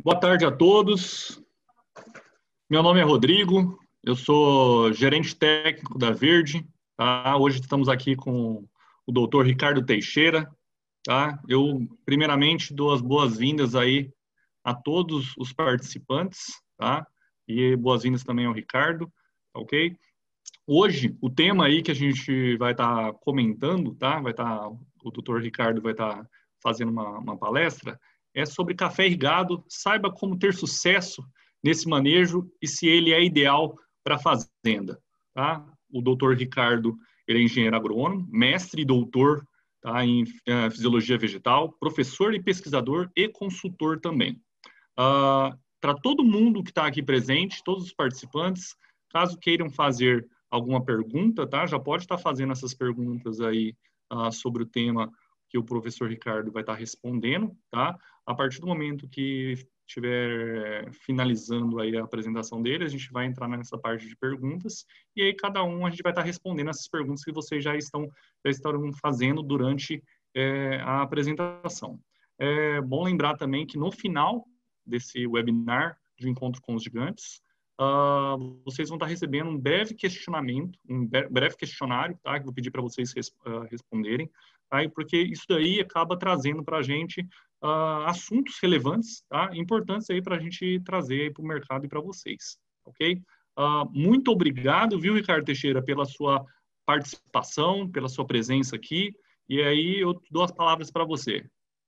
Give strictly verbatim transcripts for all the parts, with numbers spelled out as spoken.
Boa tarde a todos. Meu nome é Rodrigo, eu sou gerente técnico da Verde. Tá? Hoje estamos aqui com o doutor Ricardo Teixeira. Tá? Eu, primeiramente, dou as boas-vindas aí a todos os participantes, tá? E boas-vindas também ao Ricardo, tá ok? Hoje, o tema aí que a gente vai estar tá comentando, tá? Vai estar, tá, o doutor Ricardo vai estar tá fazendo uma, uma palestra, é sobre café irrigado. Saiba como ter sucesso nesse manejo e se ele é ideal para a fazenda, tá? O doutor Ricardo, ele é engenheiro agrônomo, mestre e doutor, tá, em uh, fisiologia vegetal, professor e pesquisador e consultor também. Uh, para todo mundo que está aqui presente, todos os participantes, caso queiram fazer alguma pergunta, tá? Já pode estar fazendo essas perguntas aí uh, sobre o tema que o professor Ricardo vai estar respondendo, tá? A partir do momento que estiver finalizando aí a apresentação dele, a gente vai entrar nessa parte de perguntas e aí cada um a gente vai estar respondendo essas perguntas que vocês já estão já estão fazendo durante é, a apresentação. É bom lembrar também que no final desse webinar de Encontro com os Gigantes, uh, vocês vão estar recebendo um breve questionamento, um breve questionário, tá? Que eu vou pedir para vocês res, uh, responderem, tá? Porque isso daí acaba trazendo para a gente uh, assuntos relevantes, tá? Importantes aí para a gente trazer para o mercado e para vocês, ok? Uh, muito obrigado, viu, Ricardo Teixeira, pela sua participação, pela sua presença aqui, e aí eu dou as palavras para você.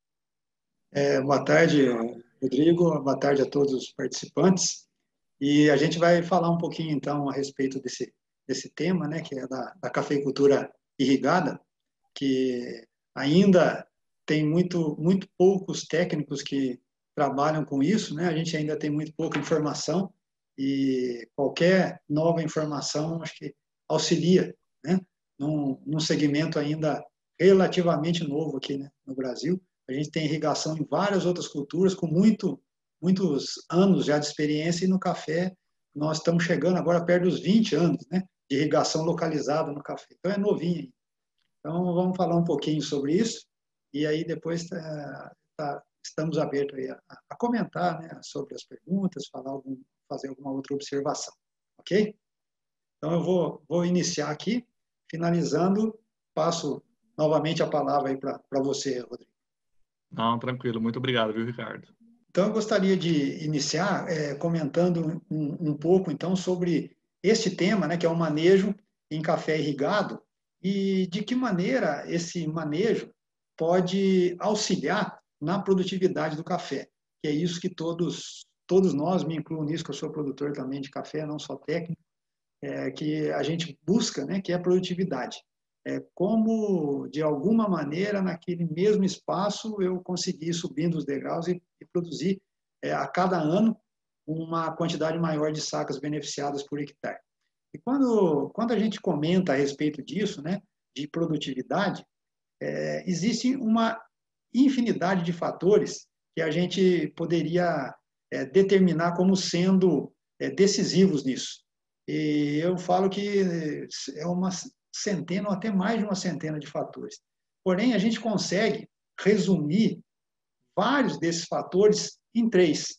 É, boa tarde, Rodrigo. Boa tarde a todos os participantes. E a gente vai falar um pouquinho, então, a respeito desse, desse tema, né, que é da, da cafeicultura irrigada, que ainda tem muito, muito poucos técnicos que trabalham com isso, né? A gente ainda tem muito pouca informação e qualquer nova informação, acho que auxilia, né? Num, num segmento ainda relativamente novo aqui, né, no Brasil. A gente tem irrigação em várias outras culturas com muito, muitos anos já de experiência, e no café nós estamos chegando agora perto dos vinte anos, né, de irrigação localizada no café. Então é novinho. Então vamos falar um pouquinho sobre isso e aí depois tá, tá, estamos abertos aí a, a comentar, né, sobre as perguntas, falar algum, fazer alguma outra observação, ok? Então eu vou, vou iniciar aqui, finalizando, passo novamente a palavra aí para você, Rodrigo. Não, tranquilo. Muito obrigado, viu, Ricardo? Então, eu gostaria de iniciar é, comentando um, um pouco, então, sobre este tema, né, que é o manejo em café irrigado, e de que maneira esse manejo pode auxiliar na produtividade do café, que é isso que todos, todos nós, me incluo nisso, que eu sou produtor também de café, não só técnico, é, que a gente busca, né, que é a produtividade. É como, de alguma maneira, naquele mesmo espaço, eu consegui subindo os degraus e, e produzir é, a cada ano uma quantidade maior de sacas beneficiadas por hectare. E quando, quando a gente comenta a respeito disso, né, de produtividade, é, existe uma infinidade de fatores que a gente poderia é, determinar como sendo é, decisivos nisso. E eu falo que é uma centena ou até mais de uma centena de fatores. Porém, a gente consegue resumir vários desses fatores em três.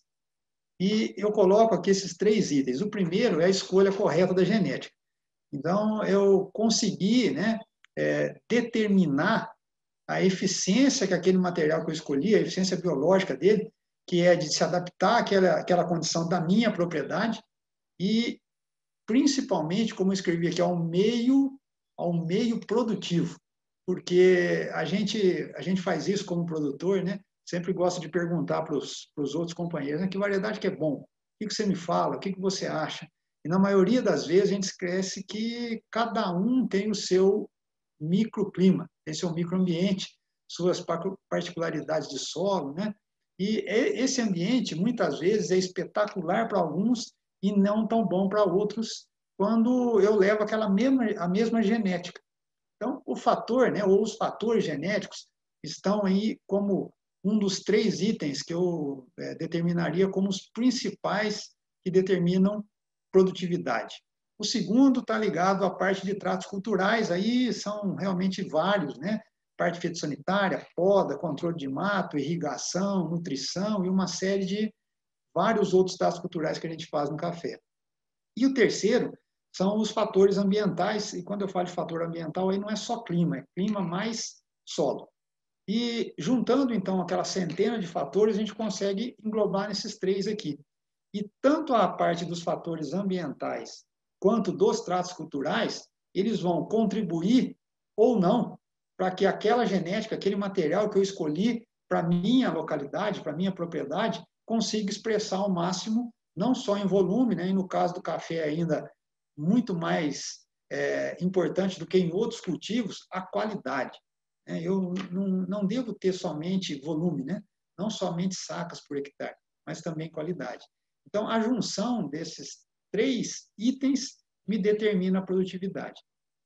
E eu coloco aqui esses três itens. O primeiro é a escolha correta da genética. Então, eu consegui, né, é, determinar a eficiência que aquele material que eu escolhi, a eficiência biológica dele, que é de se adaptar àquela, àquela condição da minha propriedade e, principalmente, como eu escrevi aqui, ao meio, ao meio produtivo. Porque a gente, a gente faz isso como produtor, né? Sempre gosta de perguntar para os outros companheiros, né, que variedade que é bom? O que, que você me fala? O que, que você acha? E na maioria das vezes a gente esquece que cada um tem o seu microclima, tem seu microambiente, suas particularidades de solo, né? E esse ambiente, muitas vezes, é espetacular para alguns e não tão bom para outros, quando eu levo aquela mesma, a mesma genética. Então, o fator, né, ou os fatores genéticos, estão aí como um dos três itens que eu é, determinaria como os principais que determinam produtividade. O segundo está ligado à parte de tratos culturais, aí são realmente vários, né? Parte fitossanitária, poda, controle de mato, irrigação, nutrição e uma série de, vários outros tratos culturais que a gente faz no café. E o terceiro são os fatores ambientais, e quando eu falo de fator ambiental, aí não é só clima, é clima mais solo. E juntando, então, aquela centena de fatores, a gente consegue englobar nesses três aqui. E tanto a parte dos fatores ambientais quanto dos tratos culturais, eles vão contribuir ou não para que aquela genética, aquele material que eu escolhi para minha localidade, para minha propriedade, consiga expressar ao máximo, não só em volume, né, e no caso do café ainda muito mais é, importante do que em outros cultivos, a qualidade. Eu não, não devo ter somente volume, né? Não somente sacas por hectare, mas também qualidade. Então, a junção desses três itens me determina a produtividade.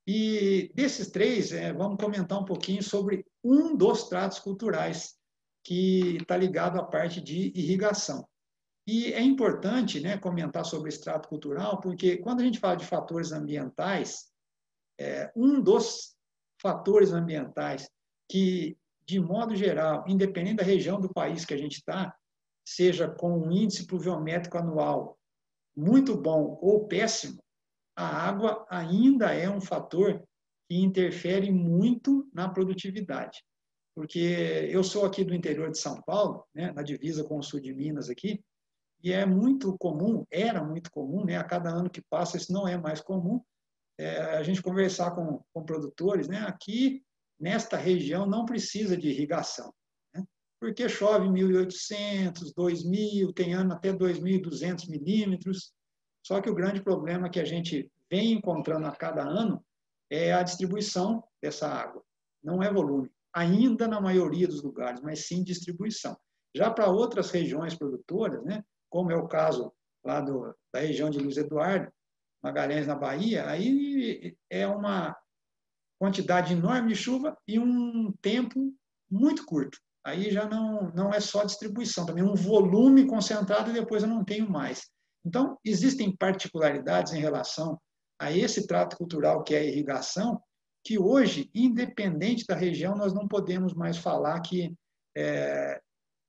E desses três, é, vamos comentar um pouquinho sobre um dos tratos culturais, que está ligado à parte de irrigação. E é importante, né, comentar sobre esse trato cultural, porque quando a gente fala de fatores ambientais, é, um dos fatores ambientais que, de modo geral, independente da região do país que a gente está, seja com um índice pluviométrico anual muito bom ou péssimo, a água ainda é um fator que interfere muito na produtividade. Porque eu sou aqui do interior de São Paulo, né, na divisa com o sul de Minas aqui, e é muito comum, era muito comum, né, a cada ano que passa isso não é mais comum, é, a gente conversar com, com produtores, né, aqui nesta região não precisa de irrigação, né, porque chove mil e oitocentos, dois mil, tem ano até dois mil e duzentos milímetros, só que o grande problema que a gente vem encontrando a cada ano é a distribuição dessa água, não é volume, ainda na maioria dos lugares, mas sim distribuição. Já para outras regiões produtoras, né, como é o caso lá do, da região de Luiz Eduardo, Magalhães, na Bahia, aí é uma quantidade enorme de chuva e um tempo muito curto. Aí já não, não é só distribuição, também um volume concentrado e depois eu não tenho mais. Então, existem particularidades em relação a esse trato cultural que é a irrigação, que hoje, independente da região, nós não podemos mais falar que é,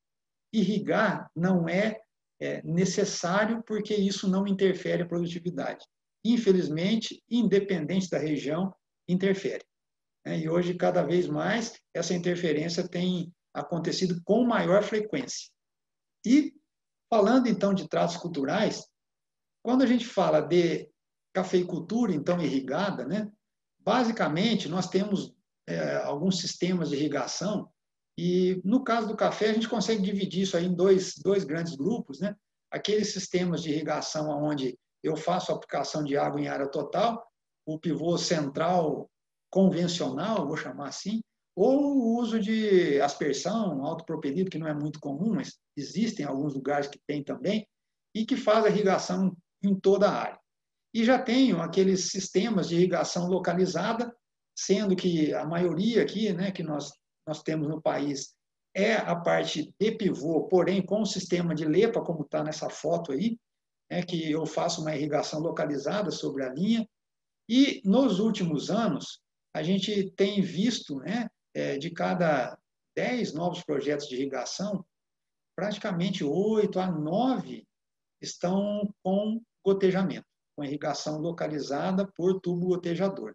irrigar não é, é necessário porque isso não interfere a produtividade. Infelizmente, independente da região, interfere. E hoje, cada vez mais, essa interferência tem acontecido com maior frequência. E, falando então de tratos culturais, quando a gente fala de cafeicultura, então irrigada, né, basicamente nós temos é, alguns sistemas de irrigação, e no caso do café, a gente consegue dividir isso aí em dois, dois grandes grupos, né? Aqueles sistemas de irrigação onde eu faço a aplicação de água em área total, o pivô central convencional, vou chamar assim, ou o uso de aspersão, autopropelido, que não é muito comum, mas existem alguns lugares que tem também, e que faz a irrigação em toda a área. E já tenho aqueles sistemas de irrigação localizada, sendo que a maioria aqui, né, que nós, nós temos no país, é a parte de pivô, porém com o sistema de lepa, como está nessa foto aí, né, que eu faço uma irrigação localizada sobre a linha. E nos últimos anos, a gente tem visto, né, de cada dez novos projetos de irrigação, praticamente oito a nove estão com gotejamento, com irrigação localizada por tubo gotejador.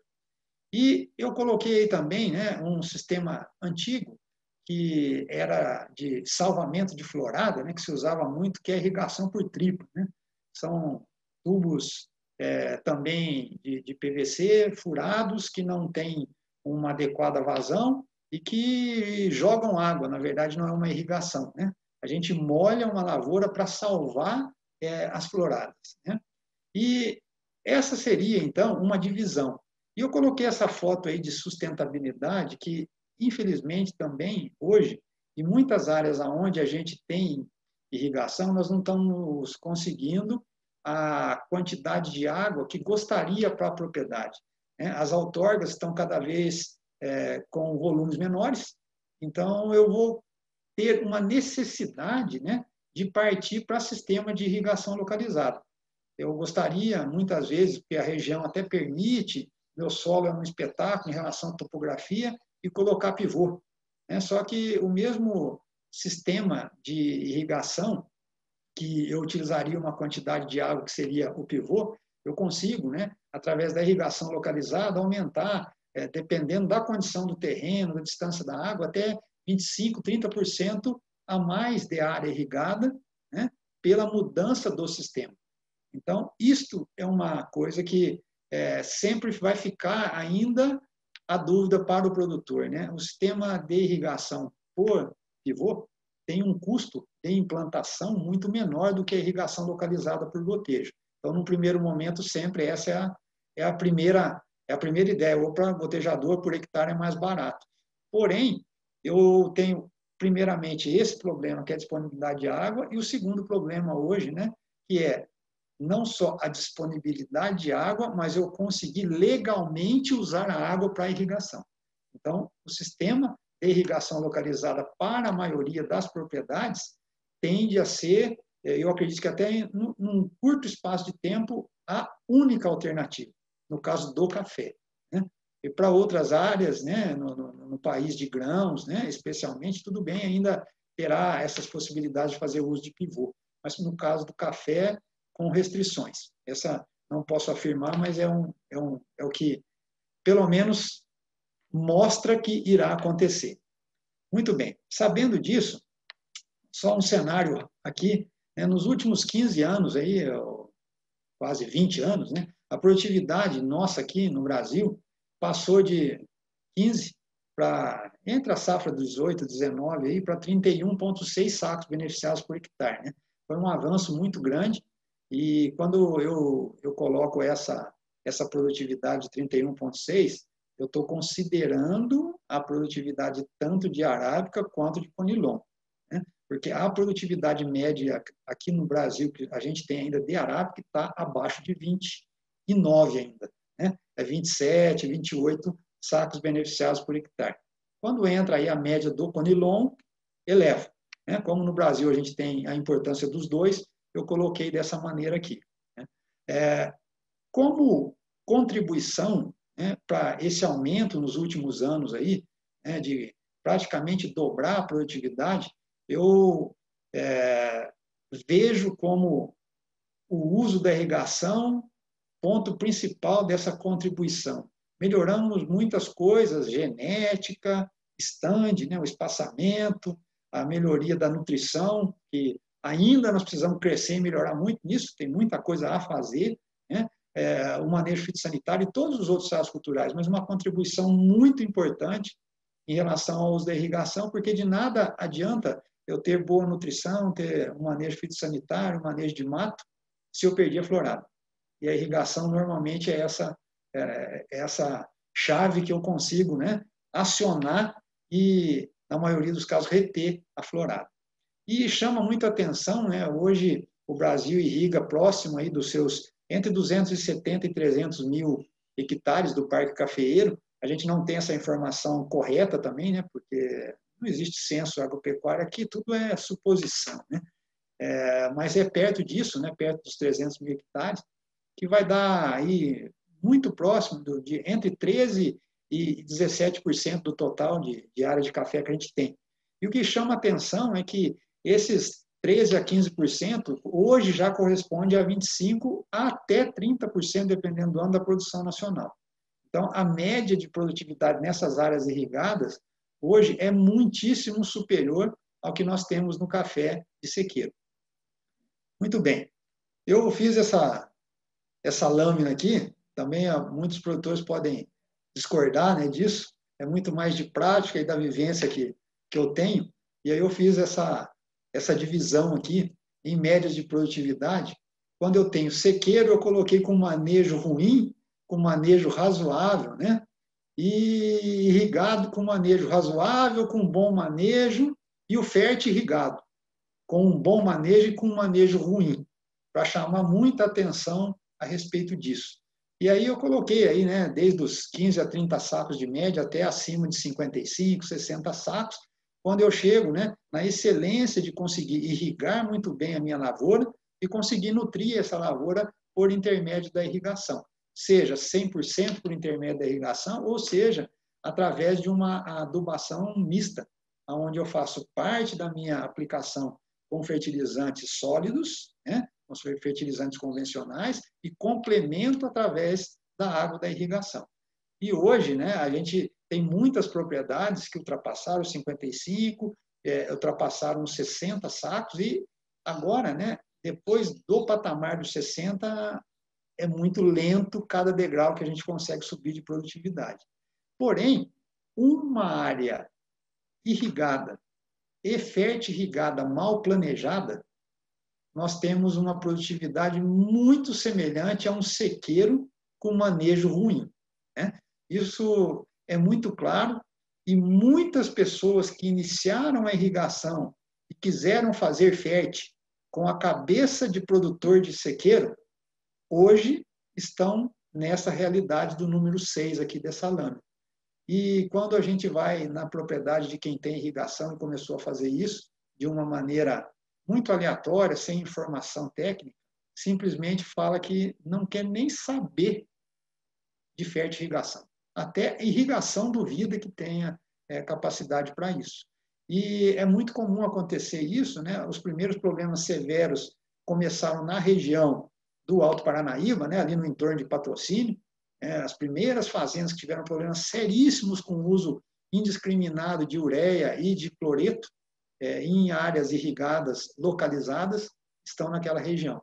E eu coloquei aí também, né, um sistema antigo, que era de salvamento de florada, né, que se usava muito, que é a irrigação por triplo, né? São tubos é, também de, de P V C furados, que não têm uma adequada vazão e que jogam água, na verdade não é uma irrigação, né? A gente molha uma lavoura para salvar é, as floradas, né? E essa seria, então, uma divisão. E eu coloquei essa foto aí de sustentabilidade, que, infelizmente, também, hoje, em muitas áreas onde a gente tem irrigação, nós não estamos conseguindo a quantidade de água que gostaria para a propriedade. As outorgas estão cada vez é, com volumes menores, então eu vou ter uma necessidade, né, de partir para sistema de irrigação localizado. Eu gostaria, muitas vezes, porque a região até permite, meu solo é um espetáculo em relação à topografia, e colocar pivô. Só que o mesmo sistema de irrigação que eu utilizaria uma quantidade de água que seria o pivô, eu consigo, né, através da irrigação localizada, aumentar, é, dependendo da condição do terreno, da distância da água, até vinte e cinco, trinta por cento a mais de área irrigada, né, pela mudança do sistema. Então, isto é uma coisa que é, sempre vai ficar ainda a dúvida para o produtor, né? O sistema de irrigação por pivô tem um custo de implantação muito menor do que a irrigação localizada por gotejo. Então, no primeiro momento, sempre essa é a, é a, primeira, é a primeira ideia. Ou para gotejador por hectare é mais barato. Porém, eu tenho primeiramente esse problema, que é a disponibilidade de água, e o segundo problema hoje, né, que é não só a disponibilidade de água, mas eu conseguir legalmente usar a água para irrigação. Então, o sistema de irrigação localizada para a maioria das propriedades tende a ser, eu acredito que até num curto espaço de tempo, a única alternativa, no caso do café, né? E para outras áreas, né, no, no, no país de grãos, né, especialmente, tudo bem, ainda terá essas possibilidades de fazer uso de pivô. Mas no caso do café, com restrições. Essa não posso afirmar, mas é, um, é, um, é o que, pelo menos, mostra que irá acontecer. Muito bem. Sabendo disso, só um cenário aqui, né, nos últimos quinze anos, aí, quase vinte anos, né, a produtividade nossa aqui no Brasil passou de quinze para, entre a safra dos dezoito, dezenove, aí, para trinta e um vírgula seis sacos beneficiados por hectare. Né? Foi um avanço muito grande. E quando eu, eu coloco essa, essa produtividade de trinta e um vírgula seis, eu estou considerando a produtividade tanto de arábica quanto de conilon. Né? Porque a produtividade média aqui no Brasil, que a gente tem ainda de arábica, está abaixo de vinte e nove ainda. Né? É vinte e sete, vinte e oito sacos beneficiados por hectare. Quando entra aí a média do conilon, eleva. Né? Como no Brasil a gente tem a importância dos dois, eu coloquei dessa maneira aqui. Né? É, como contribuição, né, para esse aumento nos últimos anos aí, né, de praticamente dobrar a produtividade, eu é, vejo como o uso da irrigação ponto principal dessa contribuição. Melhoramos muitas coisas, genética, stand, né, o espaçamento, a melhoria da nutrição, que ainda nós precisamos crescer e melhorar muito nisso, tem muita coisa a fazer, né? É, o manejo fitossanitário e todos os outros estados culturais, mas uma contribuição muito importante em relação ao uso da irrigação, porque de nada adianta eu ter boa nutrição, ter um manejo fitossanitário, um manejo de mato, se eu perder a florada. E a irrigação normalmente é essa, é essa chave que eu consigo, né, acionar e, na maioria dos casos, reter a florada. E chama muita atenção, né? Hoje o Brasil irriga próximo aí dos seus entre duzentos e setenta e trezentos mil hectares do Parque Cafeeiro. A gente não tem essa informação correta também, né? Porque não existe censo agropecuário aqui, tudo é suposição, né? É, mas é perto disso, né? Perto dos trezentos mil hectares, que vai dar aí muito próximo do, de entre treze e dezessete por cento do total de, de área de café que a gente tem. E o que chama atenção é que esses treze a quinze por cento hoje já corresponde a vinte e cinco por cento até trinta por cento, dependendo do ano da produção nacional. Então, a média de produtividade nessas áreas irrigadas hoje é muitíssimo superior ao que nós temos no café de sequeiro. Muito bem. Eu fiz essa, essa lâmina aqui, também muitos produtores podem discordar, né, disso, é muito mais de prática e da vivência que, que eu tenho, e aí eu fiz essa, essa divisão aqui em médias de produtividade. Quando eu tenho sequeiro, eu coloquei com manejo ruim, com manejo razoável, né? E irrigado com manejo razoável, com bom manejo, e o fértil irrigado, com um bom manejo e com um manejo ruim, para chamar muita atenção a respeito disso. E aí eu coloquei aí, né, desde os quinze a trinta sacos de média até acima de cinquenta e cinco, sessenta sacos, quando eu chego, né, na excelência de conseguir irrigar muito bem a minha lavoura e conseguir nutrir essa lavoura por intermédio da irrigação, seja cem por cento por intermédio da irrigação, ou seja, através de uma adubação mista, onde eu faço parte da minha aplicação com fertilizantes sólidos, né, com fertilizantes convencionais, e complemento através da água da irrigação. E hoje, né, a gente tem muitas propriedades que ultrapassaram os cinquenta e cinco, é, ultrapassaram os sessenta sacos, e agora, né, depois do patamar dos sessenta, é muito lento cada degrau que a gente consegue subir de produtividade. Porém, uma área irrigada e fertirrigada mal planejada, nós temos uma produtividade muito semelhante a um sequeiro com manejo ruim, né? Isso é muito claro, e muitas pessoas que iniciaram a irrigação e quiseram fazer fértil com a cabeça de produtor de sequeiro, hoje estão nessa realidade do número seis aqui dessa lâmina. E quando a gente vai na propriedade de quem tem irrigação e começou a fazer isso de uma maneira muito aleatória, sem informação técnica, simplesmente fala que não quer nem saber de fertirrigação. Até irrigação duvida que tenha é, capacidade para isso. E é muito comum acontecer isso, né? Os primeiros problemas severos começaram na região do Alto Paranaíba, né? Ali no entorno de Patrocínio. É, as primeiras fazendas que tiveram problemas seríssimos com o uso indiscriminado de ureia e de cloreto é, em áreas irrigadas localizadas estão naquela região.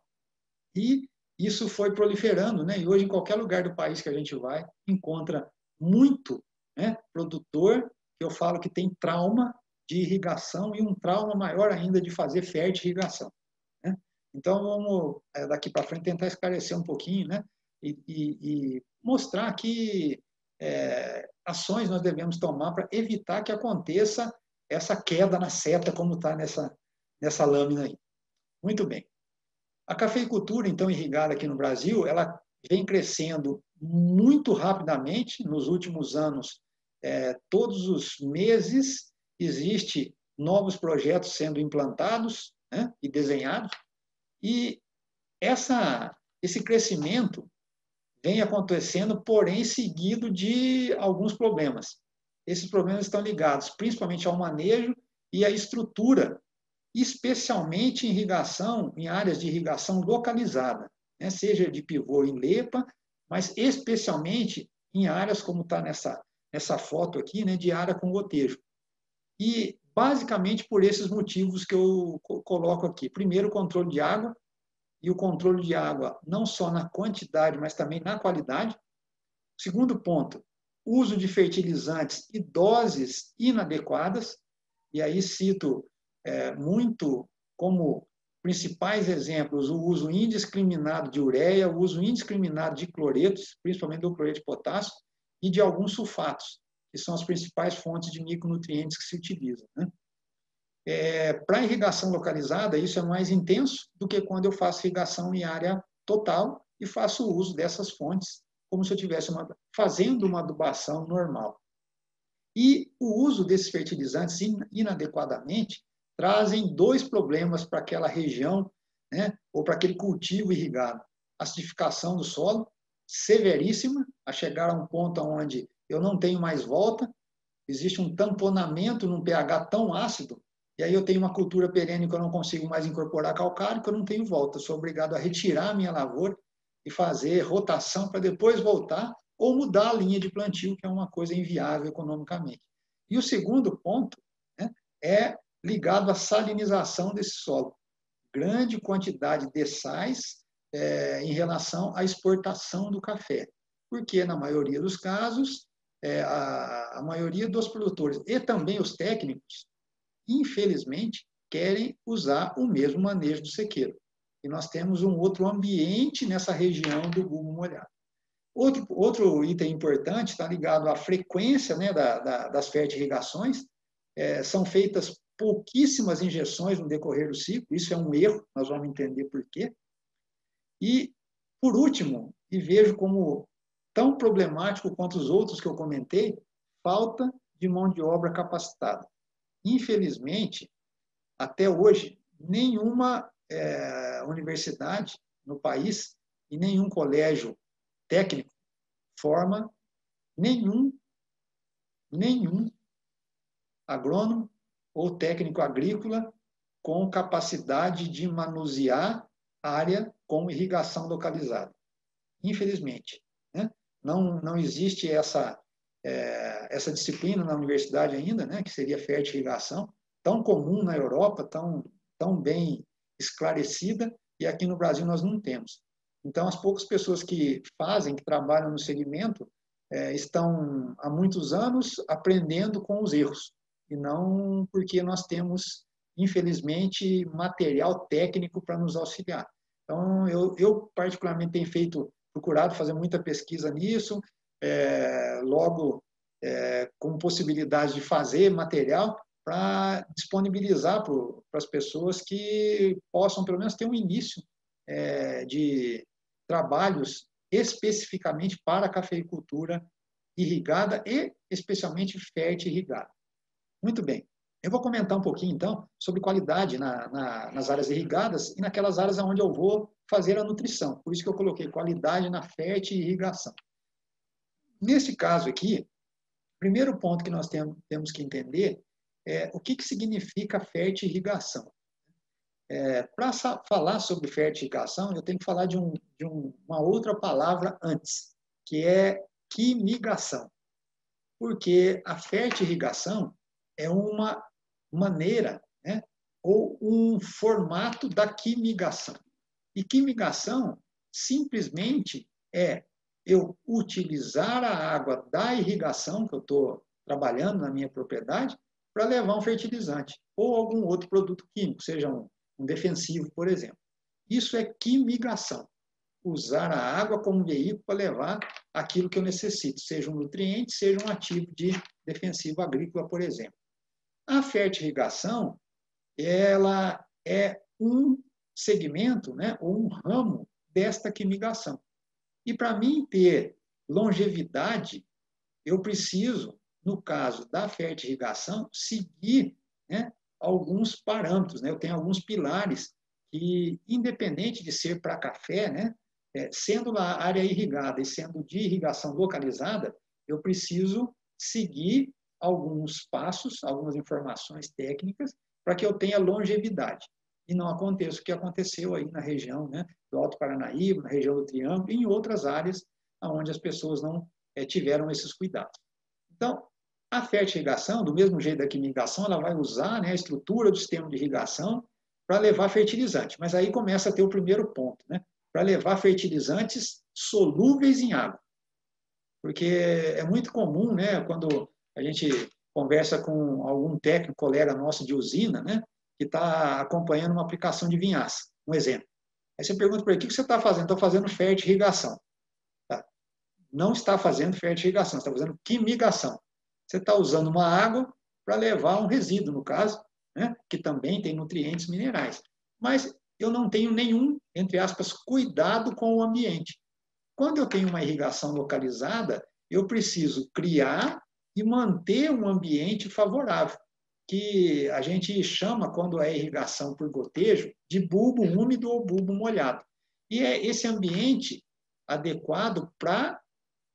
E isso foi proliferando, né? E hoje, em qualquer lugar do país que a gente vai, encontra muito, né, produtor que eu falo que tem trauma de irrigação e um trauma maior ainda de fazer fertirrigação, né? Então, vamos, daqui para frente, tentar esclarecer um pouquinho, né? E, e, e mostrar que é, ações nós devemos tomar para evitar que aconteça essa queda na seta, como está nessa, nessa lâmina aí. Muito bem. A cafeicultura, então, irrigada aqui no Brasil, ela vem crescendo muito rapidamente. Nos últimos anos, é, todos os meses, existe novos projetos sendo implantados, né, e desenhados. E essa, esse crescimento vem acontecendo, porém, seguido de alguns problemas. Esses problemas estão ligados principalmente ao manejo e à estrutura, especialmente em irrigação, em áreas de irrigação localizada, né? Seja de pivô em lepa, mas especialmente em áreas como está nessa, nessa foto aqui, né, de área com gotejo. E, basicamente, por esses motivos que eu coloco aqui. Primeiro, o controle de água, e o controle de água não só na quantidade, mas também na qualidade. Segundo ponto, uso de fertilizantes e doses inadequadas, e aí cito é, muito como principais exemplos o uso indiscriminado de ureia, o uso indiscriminado de cloretos, principalmente do cloreto de potássio, e de alguns sulfatos, que são as principais fontes de micronutrientes que se utilizam, né? É, para irrigação localizada, isso é mais intenso do que quando eu faço irrigação em área total e faço uso dessas fontes como se eu estivesse fazendo uma adubação normal. E o uso desses fertilizantes inadequadamente trazem dois problemas para aquela região, né, ou para aquele cultivo irrigado. A acidificação do solo, severíssima, a chegar a um ponto onde eu não tenho mais volta, existe um tamponamento num pH tão ácido, e aí eu tenho uma cultura perene que eu não consigo mais incorporar calcário, que eu não tenho volta. Eu sou obrigado a retirar a minha lavoura e fazer rotação para depois voltar, ou mudar a linha de plantio, que é uma coisa inviável economicamente. E o segundo ponto, né, é ligado à salinização desse solo. Grande quantidade de sais é, em relação à exportação do café. Porque, na maioria dos casos, é, a, a maioria dos produtores e também os técnicos, infelizmente, querem usar o mesmo manejo do sequeiro. E nós temos um outro ambiente nessa região do bulbo molhado. Outro, outro item importante está ligado à frequência, né, da, da, das fertirrigações. É, são feitas pouquíssimas injeções no decorrer do ciclo, isso é um erro, nós vamos entender por quê. E, por último, e vejo como tão problemático quanto os outros que eu comentei, falta de mão de obra capacitada. Infelizmente, até hoje, nenhuma é, universidade no país e nenhum colégio técnico forma nenhum, nenhum agrônomo ou técnico agrícola com capacidade de manusear área com irrigação localizada. Infelizmente, né? Não, não existe essa, é, essa disciplina na universidade ainda, né? Que seria fertirrigação, tão comum na Europa, tão, tão bem esclarecida, e aqui no Brasil nós não temos. Então, as poucas pessoas que fazem, que trabalham no segmento, é, estão há muitos anos aprendendo com os erros, e não porque nós temos, infelizmente, material técnico para nos auxiliar. Então, eu, eu particularmente tenho feito, procurado fazer muita pesquisa nisso, é, logo é, com possibilidade de fazer material para disponibilizar para as pessoas que possam, pelo menos, ter um início é, de trabalhos especificamente para a cafeicultura irrigada e especialmente fertirrigada. Muito bem. Eu vou comentar um pouquinho, então, sobre qualidade na, na, nas áreas irrigadas e naquelas áreas onde eu vou fazer a nutrição. Por isso que eu coloquei qualidade na fertirrigação. Nesse caso aqui, o primeiro ponto que nós temos, temos que entender é o que, que significa fertirrigação. É, para falar sobre fertirrigação, eu tenho que falar de, um, de um, uma outra palavra antes, que é quimigação. Porque a fertirrigação é uma maneira, né, ou um formato da quimigação. E quimigação simplesmente é eu utilizar a água da irrigação que eu estou trabalhando na minha propriedade para levar um fertilizante ou algum outro produto químico, seja um, um defensivo, por exemplo. Isso é quimigação. Usar a água como veículo para levar aquilo que eu necessito, seja um nutriente, seja um ativo de defensivo agrícola, por exemplo. A fertirrigação, ela é um segmento, né, ou um ramo desta quimigação. E para mim ter longevidade, eu preciso, no caso da fertirrigação, seguir, né, alguns parâmetros, né? Eu tenho alguns pilares que, independente de ser para café, né, é, sendo na área irrigada e sendo de irrigação localizada, eu preciso seguir alguns passos, algumas informações técnicas para que eu tenha longevidade e não aconteça o que aconteceu aí na região, né, do Alto Paranaíba, na região do Triângulo e em outras áreas onde as pessoas não é, tiveram esses cuidados. Então, a fertirrigação, do mesmo jeito da quimigação, ela vai usar, né, a estrutura do sistema de irrigação para levar fertilizante. Mas aí começa a ter o primeiro ponto, né, para levar fertilizantes solúveis em água. Porque é muito comum, né, quando a gente conversa com algum técnico, colega nosso de usina, né, que está acompanhando uma aplicação de vinhaça, um exemplo. Aí você pergunta para ele, o que você está fazendo? Estou fazendo fertirrigação. Tá. Não está fazendo fertirrigação, está fazendo quimigação. Você está usando uma água para levar um resíduo, no caso, né, que também tem nutrientes minerais. Mas eu não tenho nenhum, entre aspas, cuidado com o ambiente. Quando eu tenho uma irrigação localizada, eu preciso criar e manter um ambiente favorável, que a gente chama, quando é irrigação por gotejo, de bulbo úmido ou bulbo molhado. E é esse ambiente adequado para a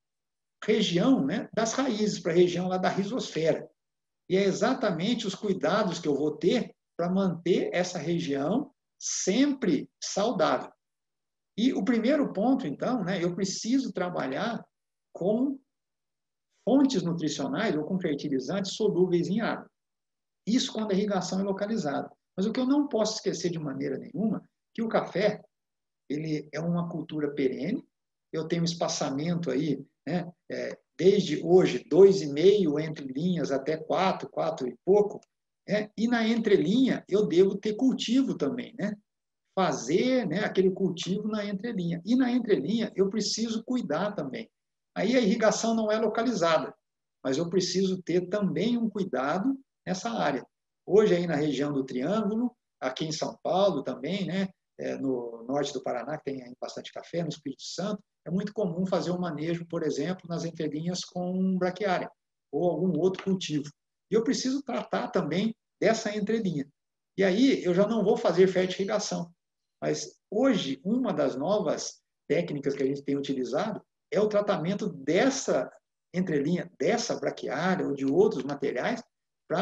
região, né, das raízes, para a região lá da rizosfera. E é exatamente os cuidados que eu vou ter para manter essa região sempre saudável. E o primeiro ponto, então, né, eu preciso trabalhar com fontes nutricionais ou com fertilizantes solúveis em água. Isso quando a irrigação é localizada. Mas o que eu não posso esquecer de maneira nenhuma, que o café, ele é uma cultura perene, eu tenho um espaçamento aí, né, é, desde hoje, dois e meio entre linhas até quatro, quatro e pouco, né, e na entrelinha eu devo ter cultivo também, né? Fazer, né, aquele cultivo na entrelinha. E na entrelinha eu preciso cuidar também. Aí a irrigação não é localizada, mas eu preciso ter também um cuidado nessa área. Hoje aí na região do Triângulo, aqui em São Paulo também, né, é, no norte do Paraná, que tem bastante café, no Espírito Santo, é muito comum fazer o manejo, por exemplo, nas entrelinhas com braquiária ou algum outro cultivo. E eu preciso tratar também dessa entrelinha. E aí eu já não vou fazer fertirrigação. Mas hoje, uma das novas técnicas que a gente tem utilizado é o tratamento dessa entrelinha, dessa braquiária ou de outros materiais, para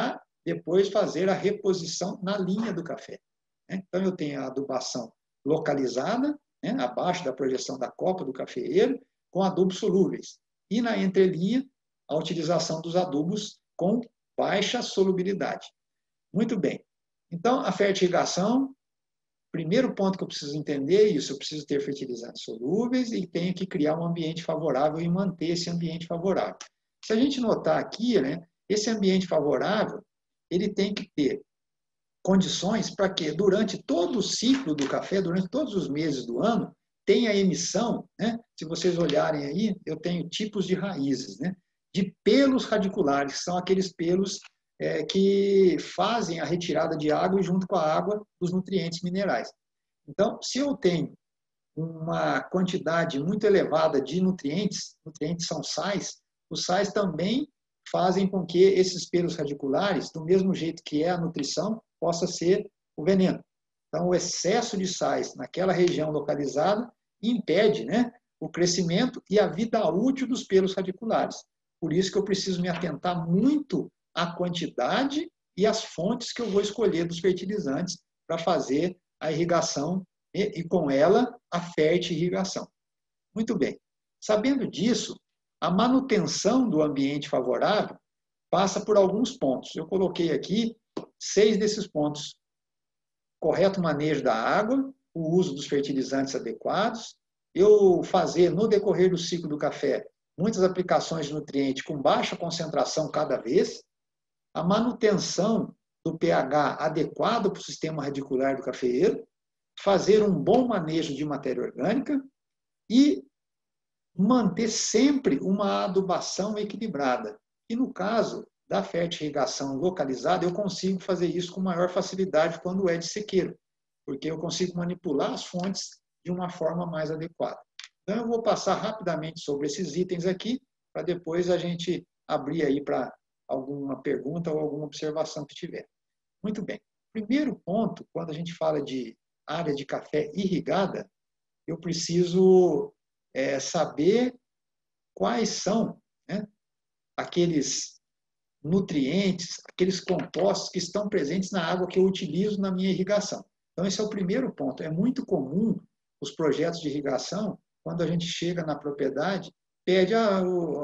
depois fazer a reposição na linha do café. Então, eu tenho a adubação localizada, né, abaixo da projeção da copa do cafeeiro, com adubos solúveis. E na entrelinha, a utilização dos adubos com baixa solubilidade. Muito bem. Então, a fertirrigação, primeiro ponto que eu preciso entender é isso, eu preciso ter fertilizantes solúveis e tenho que criar um ambiente favorável e manter esse ambiente favorável. Se a gente notar aqui, né, esse ambiente favorável, ele tem que ter condições para que, durante todo o ciclo do café, durante todos os meses do ano, tenha emissão, né? Se vocês olharem aí, eu tenho tipos de raízes, né? De pelos radiculares, que são aqueles pelos é, que fazem a retirada de água e, junto com a água, dos nutrientes minerais. Então, se eu tenho uma quantidade muito elevada de nutrientes, nutrientes são sais, os sais também fazem com que esses pelos radiculares, do mesmo jeito que é a nutrição, possa ser o veneno. Então, o excesso de sais naquela região localizada impede, né, o crescimento e a vida útil dos pelos radiculares. Por isso que eu preciso me atentar muito à quantidade e às fontes que eu vou escolher dos fertilizantes para fazer a irrigação e, e com ela, a fertirrigação. Muito bem. Sabendo disso, a manutenção do ambiente favorável passa por alguns pontos. Eu coloquei aqui seis desses pontos. Correto manejo da água, o uso dos fertilizantes adequados, eu fazer, no decorrer do ciclo do café, muitas aplicações de nutriente com baixa concentração cada vez, a manutenção do pH adequado para o sistema radicular do cafeeiro, fazer um bom manejo de matéria orgânica e manter sempre uma adubação equilibrada. E no caso da fertirrigação localizada, eu consigo fazer isso com maior facilidade quando é de sequeiro, porque eu consigo manipular as fontes de uma forma mais adequada. Então, eu vou passar rapidamente sobre esses itens aqui, para depois a gente abrir aí para alguma pergunta ou alguma observação que tiver. Muito bem. Primeiro ponto, quando a gente fala de área de café irrigada, eu preciso é, saber quais são, né, aqueles nutrientes, aqueles compostos que estão presentes na água que eu utilizo na minha irrigação. Então, esse é o primeiro ponto. É muito comum os projetos de irrigação, quando a gente chega na propriedade, pede a,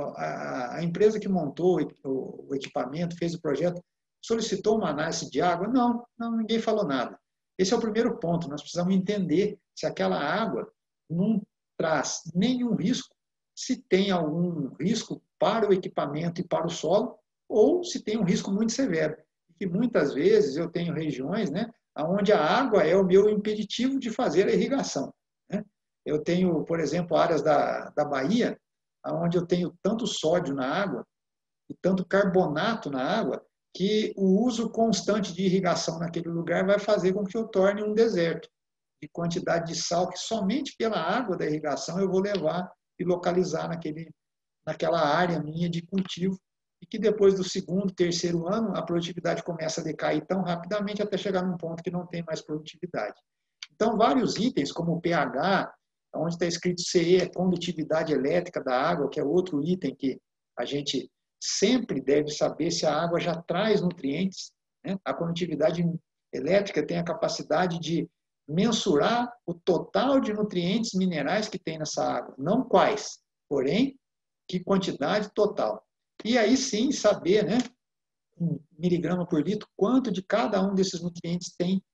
a, a empresa que montou o, o equipamento, fez o projeto, solicitou uma análise de água? Não, não, ninguém falou nada. Esse é o primeiro ponto. Nós precisamos entender se aquela água não traz nenhum risco, se tem algum risco para o equipamento e para o solo, ou se tem um risco muito severo. E muitas vezes eu tenho regiões, né, onde a água é o meu impeditivo de fazer a irrigação. Né? Eu tenho, por exemplo, áreas da, da Bahia, onde eu tenho tanto sódio na água e tanto carbonato na água, que o uso constante de irrigação naquele lugar vai fazer com que eu torne um deserto de quantidade de sal que somente pela água da irrigação eu vou levar e localizar naquele, naquela área minha de cultivo, e que depois do segundo, terceiro ano, a produtividade começa a decair tão rapidamente até chegar num ponto que não tem mais produtividade. Então, vários itens, como o pH, onde está escrito C E, condutividade elétrica da água, que é outro item que a gente sempre deve saber se a água já traz nutrientes. Né? A condutividade elétrica tem a capacidade de mensurar o total de nutrientes minerais que tem nessa água. Não quais, porém, que quantidade total. E aí sim saber, né, um miligrama por litro, quanto de cada um desses nutrientes tem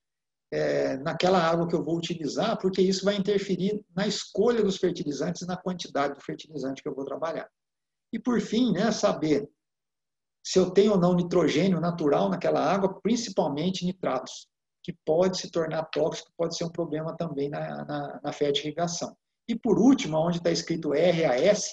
é, naquela água que eu vou utilizar, porque isso vai interferir na escolha dos fertilizantes e na quantidade do fertilizante que eu vou trabalhar. E por fim, né, saber se eu tenho ou não nitrogênio natural naquela água, principalmente nitratos, que pode se tornar tóxico, pode ser um problema também na, na, na fertirrigação. E por último, onde está escrito R A S,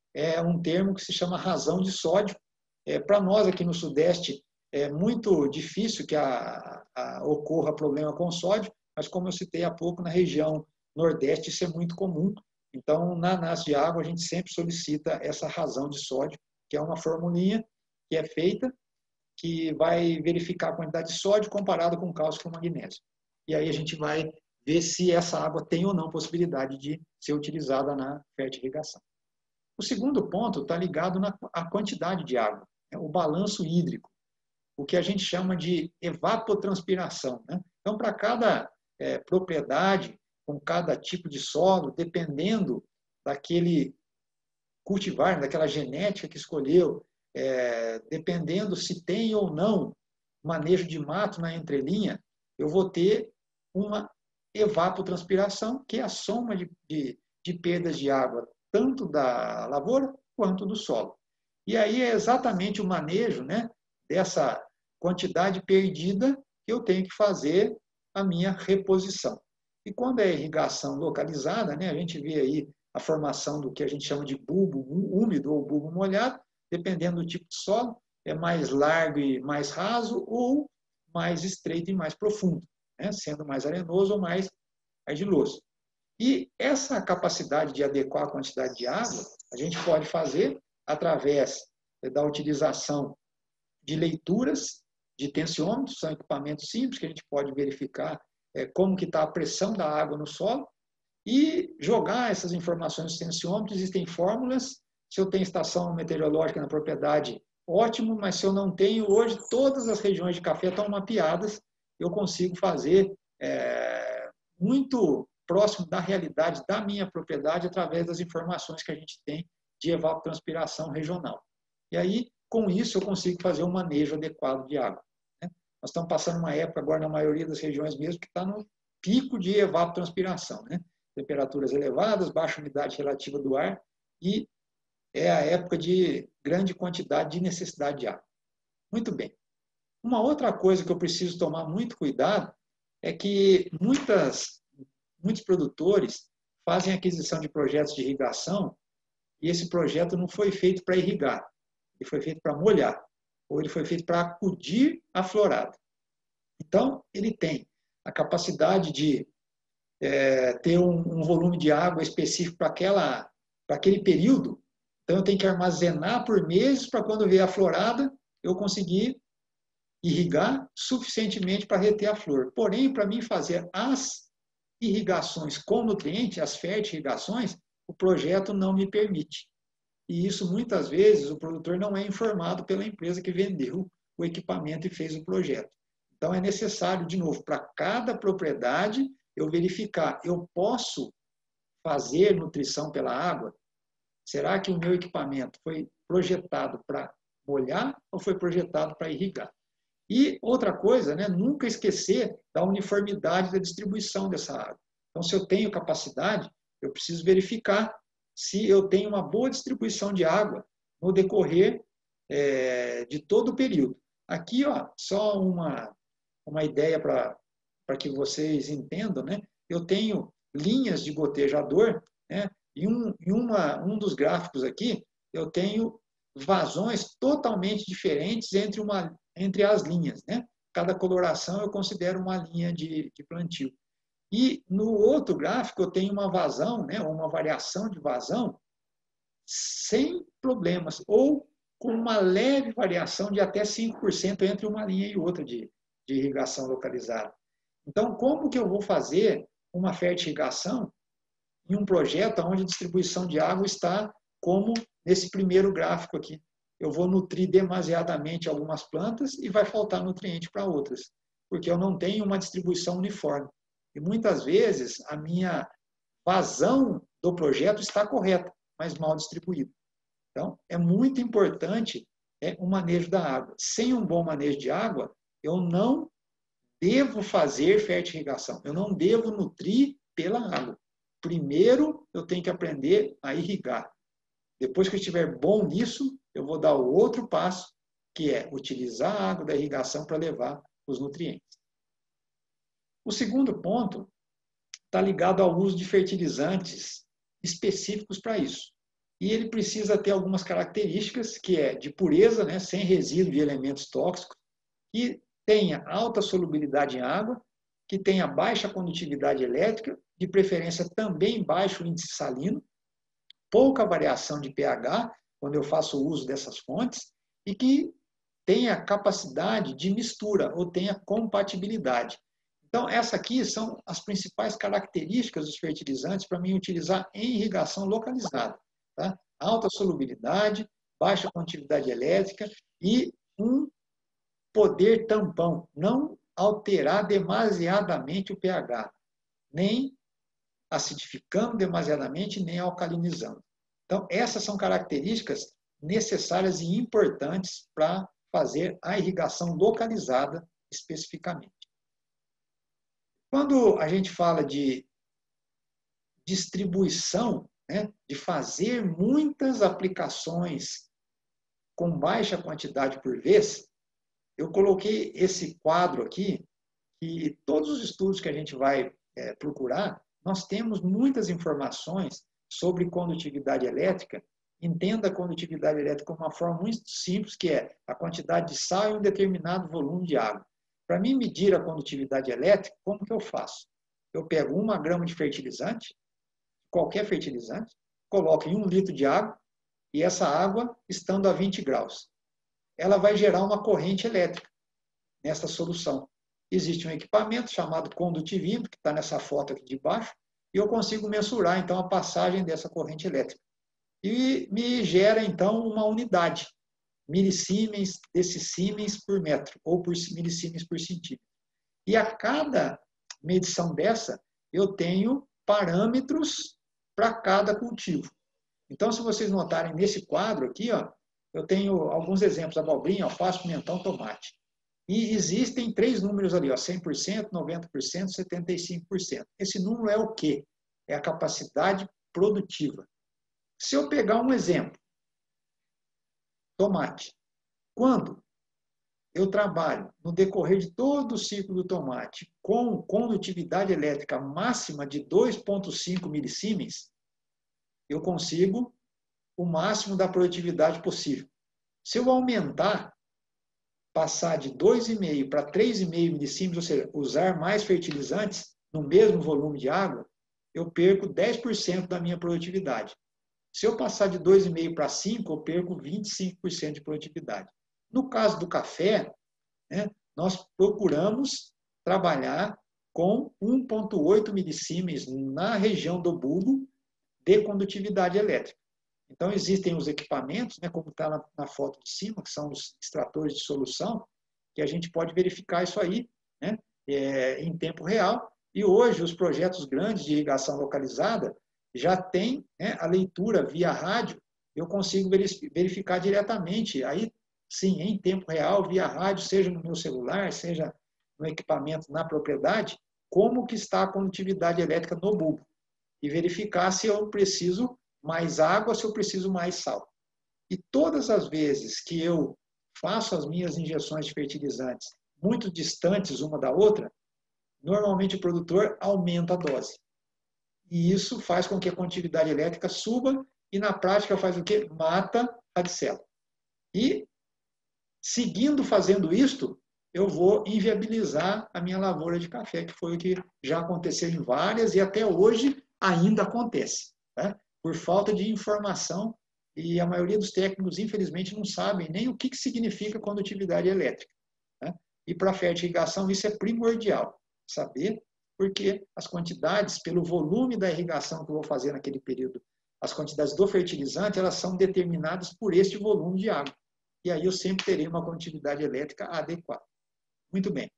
é um termo que se chama razão de sódio. É, para nós aqui no Sudeste é muito difícil que a, a, ocorra problema com sódio, mas como eu citei há pouco, na região Nordeste isso é muito comum. Então, na análise de água, a gente sempre solicita essa razão de sódio, que é uma formulinha que é feita, que vai verificar a quantidade de sódio comparada com cálcio e magnésio. E aí a gente vai ver se essa água tem ou não possibilidade de ser utilizada na fertirrigação. O segundo ponto está ligado na à quantidade de água, né? O balanço hídrico. o que a gente chama de evapotranspiração, né? Então, para cada é, propriedade, com cada tipo de solo, dependendo daquele cultivar, daquela genética que escolheu, é, dependendo se tem ou não manejo de mato na entrelinha, eu vou ter uma evapotranspiração, que é a soma de, de, de perdas de água, tanto da lavoura quanto do solo. E aí é exatamente o manejo, né, dessa quantidade perdida que eu tenho que fazer a minha reposição. E quando é irrigação localizada, né, a gente vê aí a formação do que a gente chama de bulbo úmido ou bulbo molhado, dependendo do tipo de solo, é mais largo e mais raso ou mais estreito e mais profundo, né, sendo mais arenoso ou mais argiloso. E essa capacidade de adequar a quantidade de água, a gente pode fazer através da utilização de leituras de tensiômetros, são equipamentos simples que a gente pode verificar é, como que está a pressão da água no solo e jogar essas informações nos tensiômetros. Existem fórmulas. Se eu tenho estação meteorológica na propriedade, ótimo, mas se eu não tenho, hoje todas as regiões de café estão mapeadas, eu consigo fazer é, muito próximo da realidade da minha propriedade através das informações que a gente tem de evapotranspiração regional. E aí, com isso, eu consigo fazer um manejo adequado de água. Né? Nós estamos passando uma época agora, na maioria das regiões mesmo, que está no pico de evapotranspiração, né? Temperaturas elevadas, baixa umidade relativa do ar e é a época de grande quantidade de necessidade de água. Muito bem. Uma outra coisa que eu preciso tomar muito cuidado é que muitas, muitos produtores fazem aquisição de projetos de irrigação e esse projeto não foi feito para irrigar, ele foi feito para molhar, ou ele foi feito para acudir a florada. Então, ele tem a capacidade de é, ter um, um volume de água específico para aquela, para aquele período. Então, eu tenho que armazenar por meses para quando vier a florada, eu conseguir irrigar suficientemente para reter a flor. Porém, para mim fazer as irrigações com nutriente, as fertirrigações, o projeto não me permite. E isso, muitas vezes, o produtor não é informado pela empresa que vendeu o equipamento e fez o projeto. Então, é necessário, de novo, para cada propriedade, eu verificar, eu posso fazer nutrição pela água? Será que o meu equipamento foi projetado para molhar ou foi projetado para irrigar? E outra coisa, né, nunca esquecer da uniformidade da distribuição dessa água. Então, se eu tenho capacidade, eu preciso verificar se eu tenho uma boa distribuição de água no decorrer é, de todo o período. Aqui, ó, só uma, uma ideia para que vocês entendam, né? Eu tenho linhas de gotejador, né? E um, em uma, um dos gráficos aqui, eu tenho vazões totalmente diferentes entre, uma, entre as linhas, né? Cada coloração eu considero uma linha de, de plantio. E no outro gráfico eu tenho uma vazão, né? Uma variação de vazão sem problemas, ou com uma leve variação de até cinco por cento entre uma linha e outra de, de irrigação localizada. Então, como que eu vou fazer uma fertirrigação em um projeto onde a distribuição de água está como nesse primeiro gráfico aqui? Eu vou nutrir demasiadamente algumas plantas e vai faltar nutriente para outras, porque eu não tenho uma distribuição uniforme. E muitas vezes a minha vazão do projeto está correta, mas mal distribuída. Então, é muito importante é, o manejo da água. Sem um bom manejo de água, eu não devo fazer fertirrigação, eu não devo nutrir pela água. Primeiro, eu tenho que aprender a irrigar. Depois que eu estiver bom nisso, eu vou dar o outro passo, que é utilizar a água da irrigação para levar os nutrientes. O segundo ponto está ligado ao uso de fertilizantes específicos para isso. E ele precisa ter algumas características, que é de pureza, né, sem resíduo de elementos tóxicos, que tenha alta solubilidade em água, que tenha baixa condutividade elétrica, de preferência também baixo índice salino, pouca variação de pH, quando eu faço uso dessas fontes, e que tenha capacidade de mistura, ou tenha compatibilidade. Então, essas aqui são as principais características dos fertilizantes para mim utilizar em irrigação localizada. Tá? Alta solubilidade, baixa condutividade elétrica e um poder tampão, não alterar demasiadamente o pH, nem acidificando demasiadamente, nem alcalinizando. Então, essas são características necessárias e importantes para fazer a irrigação localizada especificamente. Quando a gente fala de distribuição, né, de fazer muitas aplicações com baixa quantidade por vez, eu coloquei esse quadro aqui, e todos os estudos que a gente vai é, procurar, nós temos muitas informações sobre condutividade elétrica. Entenda a condutividade elétrica como uma forma muito simples, que é a quantidade de sal em um determinado volume de água. Para mim medir a condutividade elétrica, como que eu faço? Eu pego uma grama de fertilizante, qualquer fertilizante, coloco em um litro de água, e essa água, estando a vinte graus, ela vai gerar uma corrente elétrica nessa solução. Existe um equipamento chamado condutivímetro, que está nessa foto aqui de baixo, e eu consigo mensurar, então, a passagem dessa corrente elétrica. E me gera, então, uma unidade, milisiemens, decisiemens por metro, ou por milisiemens por centímetro. E a cada medição dessa, eu tenho parâmetros para cada cultivo. Então, se vocês notarem nesse quadro aqui, ó, eu tenho alguns exemplos: abobrinha, alface, pimentão, tomate. E existem três números ali, ó, cem por cento, noventa por cento, setenta e cinco por cento. Esse número é o quê? É a capacidade produtiva. Se eu pegar um exemplo, tomate. Quando eu trabalho no decorrer de todo o ciclo do tomate com condutividade elétrica máxima de dois vírgula cinco milisiemens, eu consigo o máximo da produtividade possível. Se eu aumentar, passar de dois vírgula cinco para três vírgula cinco milisiemens, ou seja, usar mais fertilizantes no mesmo volume de água, eu perco dez por cento da minha produtividade. Se eu passar de dois vírgula cinco para cinco, eu perco vinte e cinco por cento de produtividade. No caso do café, né, nós procuramos trabalhar com um vírgula oito milisiemens na região do bulbo de condutividade elétrica. Então, existem os equipamentos, né, como está na, na foto de cima, que são os extratores de solução, que a gente pode verificar isso aí, né, é, em tempo real. E hoje, os projetos grandes de irrigação localizada já têm, né, a leitura via rádio. Eu consigo verificar diretamente, aí sim, em tempo real, via rádio, seja no meu celular, seja no equipamento na propriedade, como que está a condutividade elétrica no bulbo. E verificar se eu preciso mais água, se eu preciso mais sal. E todas as vezes que eu faço as minhas injeções de fertilizantes muito distantes uma da outra, normalmente o produtor aumenta a dose. E isso faz com que a condutividade elétrica suba e, na prática, faz o quê? Mata a radicela. E, seguindo fazendo isto, eu vou inviabilizar a minha lavoura de café, que foi o que já aconteceu em várias e até hoje ainda acontece, né? Por falta de informação, e a maioria dos técnicos, infelizmente, não sabem nem o que significa condutividade elétrica, né? E para a fertirrigação isso é primordial, saber, porque as quantidades, pelo volume da irrigação que eu vou fazer naquele período, as quantidades do fertilizante, elas são determinadas por este volume de água. E aí eu sempre terei uma condutividade elétrica adequada. Muito bem.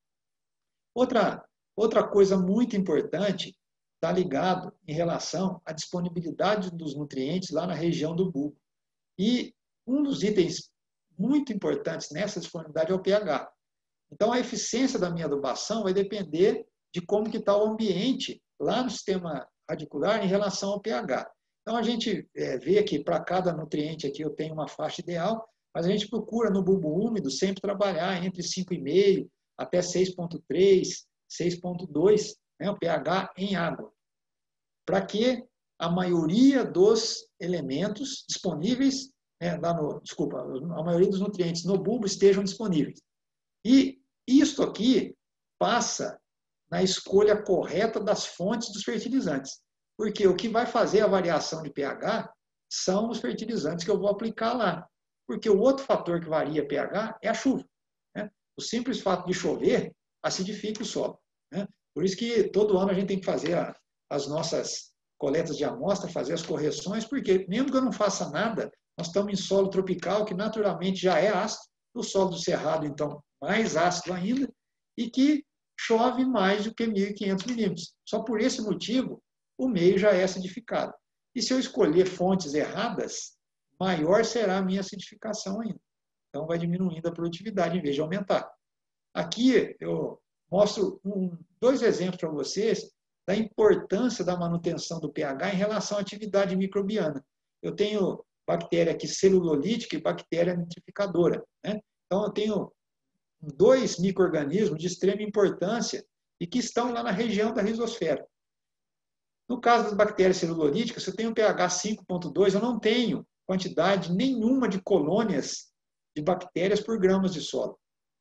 Outra, outra coisa muito importante está ligado em relação à disponibilidade dos nutrientes lá na região do bulbo. E um dos itens muito importantes nessa disponibilidade é o pH. Então, a eficiência da minha adubação vai depender de como que está o ambiente lá no sistema radicular em relação ao pH. Então, a gente é, vê que para cada nutriente aqui eu tenho uma faixa ideal, mas a gente procura no bulbo úmido sempre trabalhar entre cinco vírgula cinco até seis vírgula três, seis vírgula dois, né, o pH em água, para que a maioria dos elementos disponíveis, né, lá no, desculpa, a maioria dos nutrientes no bulbo estejam disponíveis. E isto aqui passa na escolha correta das fontes dos fertilizantes, porque o que vai fazer a variação de pH são os fertilizantes que eu vou aplicar lá, porque o outro fator que varia pH é a chuva, né? O simples fato de chover acidifica o solo, né? Por isso que todo ano a gente tem que fazer a, as nossas coletas de amostra, fazer as correções, porque mesmo que eu não faça nada, nós estamos em solo tropical, que naturalmente já é ácido, o solo do cerrado, então, mais ácido ainda, e que chove mais do que mil e quinhentos milímetros. Só por esse motivo, o meio já é acidificado. E se eu escolher fontes erradas, maior será a minha acidificação ainda. Então, vai diminuindo a produtividade em vez de aumentar. Aqui, eu mostro um, dois exemplos para vocês da importância da manutenção do pH em relação à atividade microbiana. Eu tenho bactéria aqui celulolítica e bactéria nitrificadora, né? Então, eu tenho dois micro-organismos de extrema importância e que estão lá na região da rizosfera. No caso das bactérias celulolíticas, se eu tenho um pH cinco ponto dois, eu não tenho quantidade nenhuma de colônias de bactérias por gramas de solo.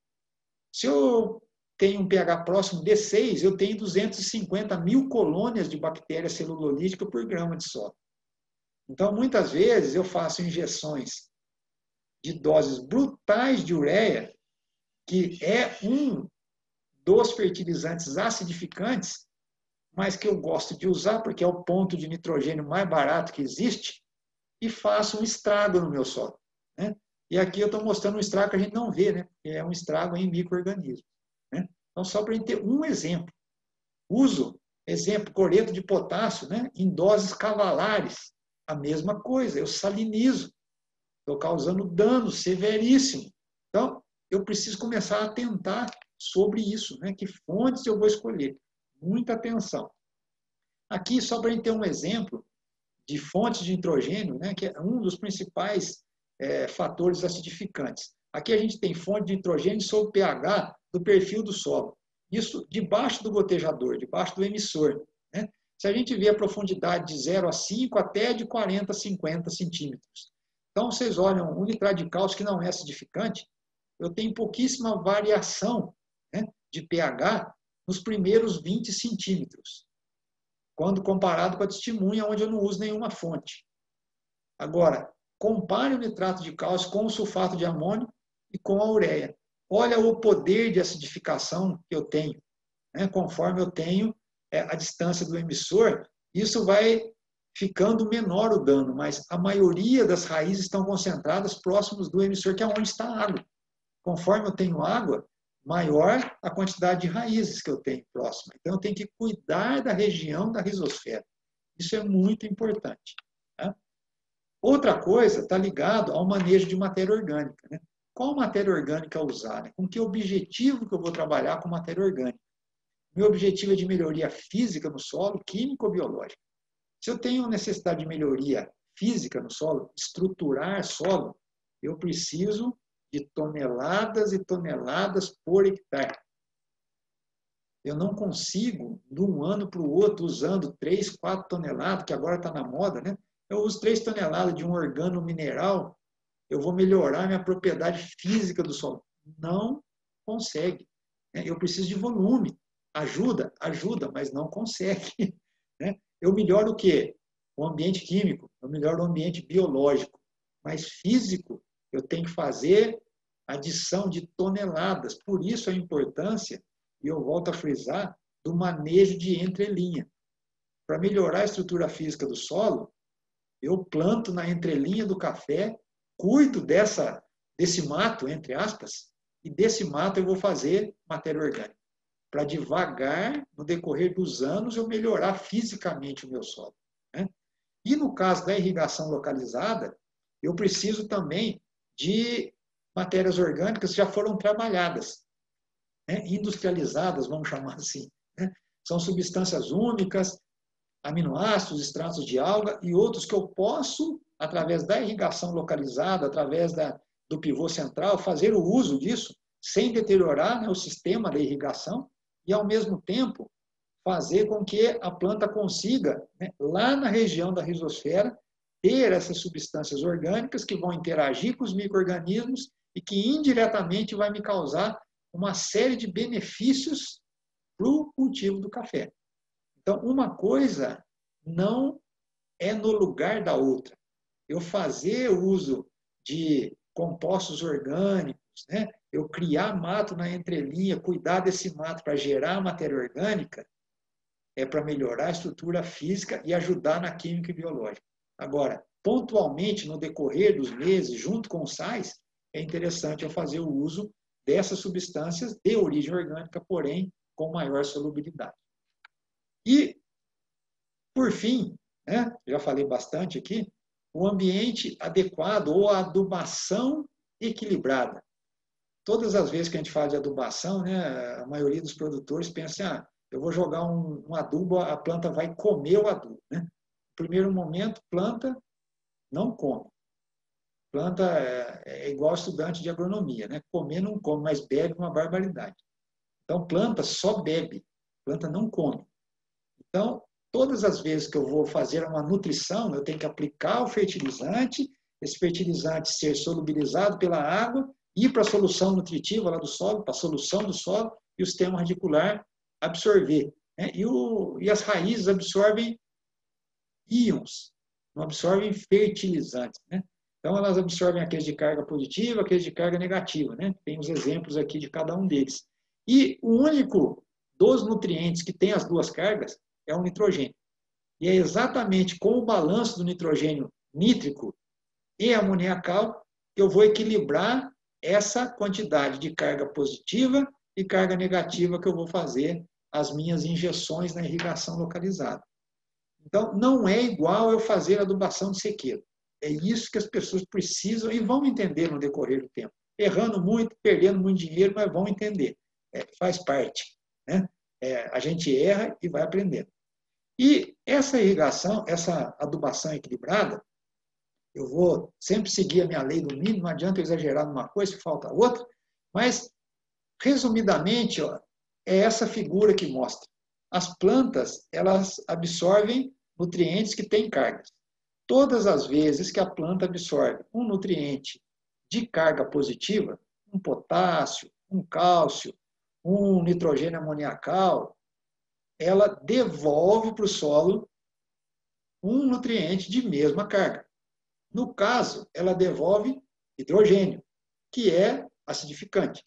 Se eu tenho um pH próximo de seis, eu tenho duzentos e cinquenta mil colônias de bactérias celulolíticas por grama de solo. Então, muitas vezes, eu faço injeções de doses brutais de ureia, que é um dos fertilizantes acidificantes, mas que eu gosto de usar porque é o ponto de nitrogênio mais barato que existe, e faço um estrago no meu solo, né? E aqui eu estou mostrando um estrago que a gente não vê, né? É um estrago em micro-organismos, né? Então, só para a gente ter um exemplo. Uso, exemplo, cloreto de potássio, né? Em doses cavalares. A mesma coisa, eu salinizo. Estou causando dano severíssimo. Então, eu preciso começar a atentar sobre isso, né? Que fontes eu vou escolher. Muita atenção. Aqui, só para a gente ter um exemplo de fontes de nitrogênio, né? Que é um dos principais é, fatores acidificantes. Aqui a gente tem fonte de nitrogênio sob o pH do perfil do solo. Isso debaixo do gotejador, debaixo do emissor, né? Se a gente vê a profundidade de zero a cinco até de quarenta a cinquenta centímetros. Então, vocês olham um nitrato de cálcio que não é acidificante, eu tenho pouquíssima variação, né, de pH nos primeiros vinte centímetros, quando comparado com a testemunha, onde eu não uso nenhuma fonte. Agora, compare o nitrato de cálcio com o sulfato de amônio e com a ureia. Olha o poder de acidificação que eu tenho, né? Conforme eu tenho é, a distância do emissor, isso vai ficando menor o dano, mas a maioria das raízes estão concentradas próximos do emissor, que é onde está a água. Conforme eu tenho água, maior a quantidade de raízes que eu tenho próxima. Então, eu tenho que cuidar da região da rizosfera. Isso é muito importante, tá? Outra coisa está ligado ao manejo de matéria orgânica, né? Qual matéria orgânica usar, né? Com que objetivo que eu vou trabalhar com matéria orgânica? Meu objetivo é de melhoria física no solo, químico ou biológico. Se eu tenho necessidade de melhoria física no solo, estruturar solo, eu preciso de toneladas e toneladas por hectare. Eu não consigo, de um ano para o outro, usando três, quatro toneladas, que agora está na moda, né? Eu uso três toneladas de um organo mineral, eu vou melhorar minha propriedade física do solo. Não consegue. Eu preciso de volume. Ajuda? Ajuda, mas não consegue. Eu melhoro o quê? O ambiente químico, eu melhoro o ambiente biológico. Mas físico, eu tenho que fazer adição de toneladas. Por isso a importância, e eu volto a frisar, do manejo de entrelinha. Para melhorar a estrutura física do solo, eu planto na entrelinha do café, cuido dessa, desse mato, entre aspas, e desse mato eu vou fazer matéria orgânica. Para devagar, no decorrer dos anos, eu melhorar fisicamente o meu solo, né? E no caso da irrigação localizada, eu preciso também de matérias orgânicas que já foram trabalhadas, né? Industrializadas, vamos chamar assim, né? São substâncias úmicas, aminoácidos, extratos de alga e outros que eu posso, através da irrigação localizada, através da, do pivô central, fazer o uso disso sem deteriorar, né, o sistema da irrigação e, ao mesmo tempo, fazer com que a planta consiga, né, lá na região da rizosfera, ter essas substâncias orgânicas que vão interagir com os micro-organismos e que indiretamente vai me causar uma série de benefícios para o cultivo do café. Então, uma coisa não é no lugar da outra. Eu fazer uso de compostos orgânicos, né? Eu criar mato na entrelinha, cuidar desse mato para gerar matéria orgânica, é para melhorar a estrutura física e ajudar na química e biológica. Agora, pontualmente, no decorrer dos meses, junto com os sais, é interessante eu fazer o uso dessas substâncias de origem orgânica, porém com maior solubilidade. E, por fim, né, já falei bastante aqui, o ambiente adequado ou a adubação equilibrada. Todas as vezes que a gente fala de adubação, né, a maioria dos produtores pensa, ah, eu vou jogar um, um adubo, a planta vai comer o adubo. Né? No primeiro momento, planta não come. Planta é, é igual estudante de agronomia, né? Comer não come, mas bebe uma barbaridade. Então, planta só bebe, planta não come. Então, todas as vezes que eu vou fazer uma nutrição, eu tenho que aplicar o fertilizante, esse fertilizante ser solubilizado pela água, ir para a solução nutritiva lá do solo, para a solução do solo, e o sistema radicular absorver. Né? E, o, e as raízes absorvem íons, não absorvem fertilizantes. Né? Então, elas absorvem aqueles de carga positiva, aqueles de carga negativa. Né? Tem os exemplos aqui de cada um deles. E o único dos nutrientes que tem as duas cargas é o nitrogênio. E é exatamente com o balanço do nitrogênio nítrico e amoniacal que eu vou equilibrar essa quantidade de carga positiva e carga negativa que eu vou fazer as minhas injeções na irrigação localizada. Então, não é igual eu fazer adubação de sequeiro. É isso que as pessoas precisam e vão entender no decorrer do tempo. Errando muito, perdendo muito dinheiro, mas vão entender. É, faz parte. Né? É, a gente erra e vai aprendendo. E essa irrigação, essa adubação equilibrada, eu vou sempre seguir a minha lei do mínimo, não adianta eu exagerar numa coisa e falta outra, mas, resumidamente, ó, é essa figura que mostra. As plantas, elas absorvem nutrientes que têm cargas. Todas as vezes que a planta absorve um nutriente de carga positiva, um potássio, um cálcio, um nitrogênio amoniacal, ela devolve para o solo um nutriente de mesma carga. No caso, ela devolve hidrogênio, que é acidificante.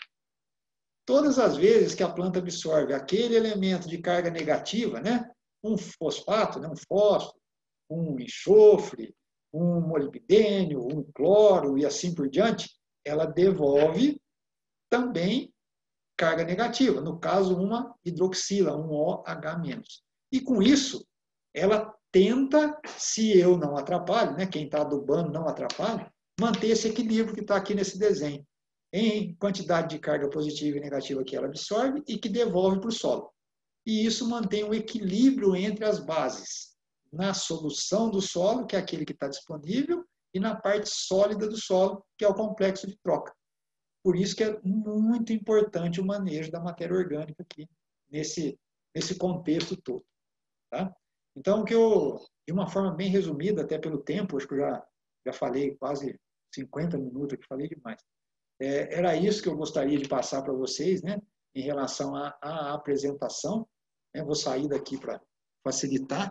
Todas as vezes que a planta absorve aquele elemento de carga negativa, né, um fosfato, né, um fósforo, um enxofre, um molibdênio, um cloro e assim por diante, ela devolve também carga negativa, no caso, uma hidroxila, um O H menos. E com isso, ela tenta, se eu não atrapalho, né, quem está adubando não atrapalha, manter esse equilíbrio que está aqui nesse desenho, em quantidade de carga positiva e negativa que ela absorve e que devolve para o solo. E isso mantém um equilíbrio entre as bases, na solução do solo, que é aquele que está disponível, e na parte sólida do solo, que é o complexo de troca. Por isso que é muito importante o manejo da matéria orgânica aqui, nesse, nesse contexto todo. Tá? Então, que eu, de uma forma bem resumida, até pelo tempo, acho que eu já, já falei quase cinquenta minutos, aqui falei demais. É, era isso que eu gostaria de passar para vocês, né, em relação à, à apresentação. Eu vou sair daqui para facilitar.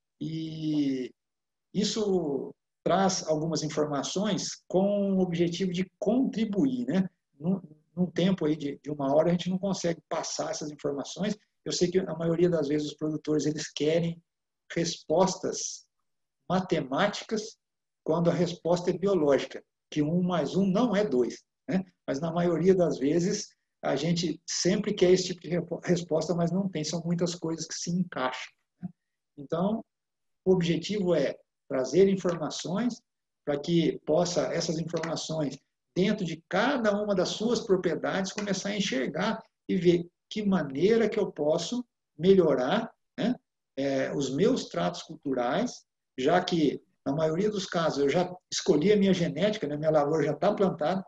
E isso traz algumas informações com o objetivo de contribuir, né? Num, num tempo aí de, de uma hora, a gente não consegue passar essas informações. Eu sei que a maioria das vezes os produtores eles querem respostas matemáticas quando a resposta é biológica, que um mais um não é dois. Né? Mas na maioria das vezes a gente sempre quer esse tipo de resposta, mas não tem. São muitas coisas que se encaixam. Né? Então, o objetivo é trazer informações para que possa essas informações, dentro de cada uma das suas propriedades, começar a enxergar e ver que maneira que eu posso melhorar, né, é, os meus tratos culturais, já que, na maioria dos casos, eu já escolhi a minha genética, né, minha lavoura já está plantada.